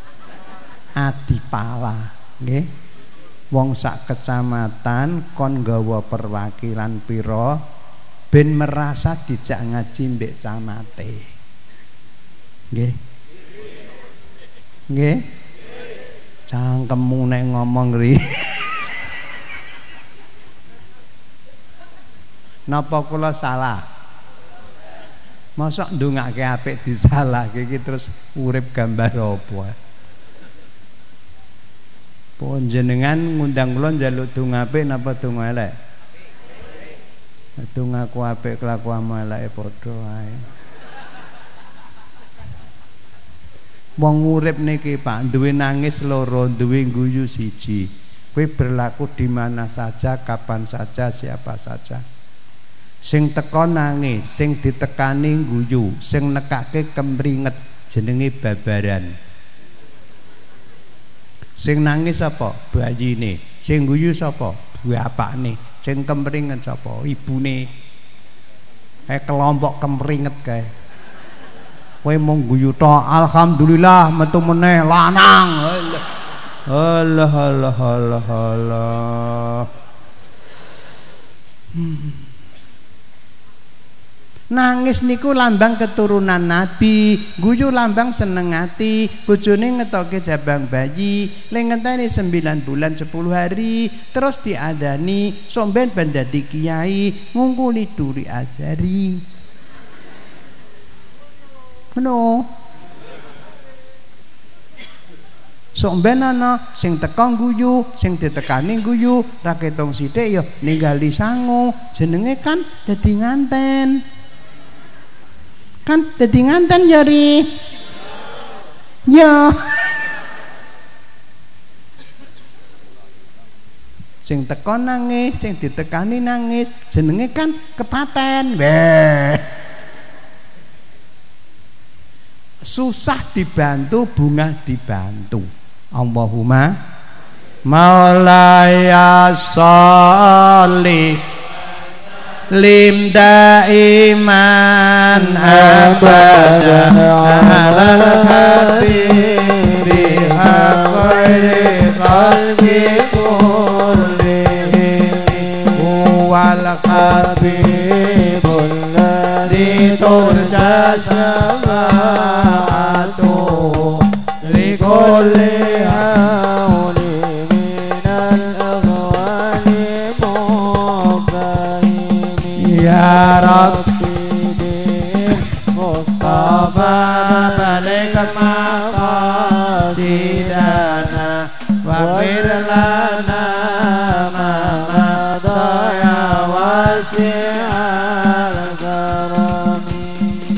Adipala nggih. Wong sak kecamatan kon nggawa perwakilan pira ben merasa dijak ngaji mbek camate. Nggih. Nggih. Cangkemmu nek ngomong ri. Napa kula salah? Mosok ndongake apik disalahke iki terus urip gambar apa? Panjenengan ngundang kula njaluk donga apik napa donga elek? Dongaku apik kelakuanmu eleke padha wae. Wong urip niki Pak duwe nangis loro, duwe guyu siji. Kowe berlaku di mana saja, kapan saja, siapa saja. Sing teko nangis, sing ditekani guyu, sing nekake kemringet jenenge babaran. Sing nangis apa? Bayine. Sing guyu sapa? Bapakne. Sing kemringet sapa? Ibune. Kae kelompok kemringet kae. Kowe mung guyu tok, alhamdulillah metu meneh lanang. Allah Allah Allah Allah. Hmm. Nangis niku lambang keturunan Nabi, guyu lambang seneng ati, bojone ngetoke jabang bayi, ling ngenteni sembilan bulan sepuluh hari, terus diadani, somben ben dadi kiai, ngungkuli duri ajari. Ngono. Somben ana sing teka guyu, sing ditekani guyu, ra ketong sithik ya ninggali sangu, jenenge kan dadi nganten. Kan dadi nganten jari ya sing teko nangis sing ditekani nangis jenenge kan kepaten. Weh, susah dibantu bunga dibantu. Allahumma maulaya sholli lim daiman abada ala habibi khairi qalbi kullihim wal habibul ladzi turja syafa'atu li kulli hauli minal aghwani ya Rabbi Mustafa balikan maqasidana wa firlana ma madaya wasi'al karami.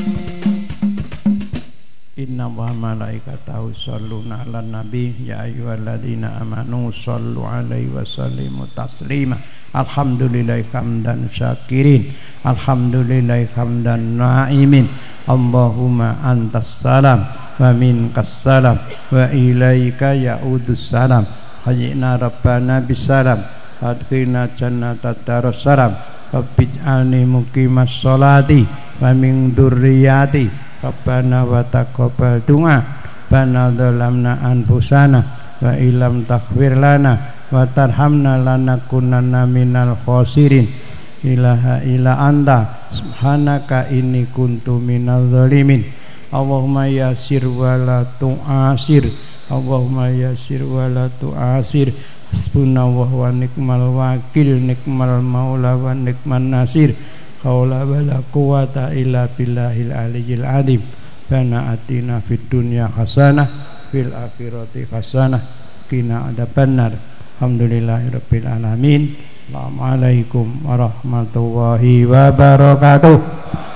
Inna wa malaikatahu shalluna ala nabi ya ayyuhalladzina amanu shallu alaihi wa sallimu taslima. Alhamdulillahi hamdan syakirin, alhamdulillahi hamdan na'imin. Allahumma antas salam wa minkas salam wa ilaika ya'udus salam. Hayyina rabbana bisalam adkhilna jannata darussalam wabbij'alni muqimas sholati wa min dzurriyyati rabbana wa taqabbal du'a bana dhalamna anfusana wa ilam taghfir lana wa tarhamna lanakunanna minal khosirin. Ilaha illa anta subhanaka inni kuntu minal zalimin. Allahumma yasir wa la tu'asir, Allahumma yasir wa la tu'asir. Hasbunallahu wa ni'mal wakil, nikmal maula wa nikman nasir. Haula wa la quwata illa billahil aliyyil azim. Bana atina fid dunya hasanah fil akhirati hasanah qina adzabannar. Alhamdulillahirabbil alamin. Assalamualaikum warahmatullahi wabarakatuh.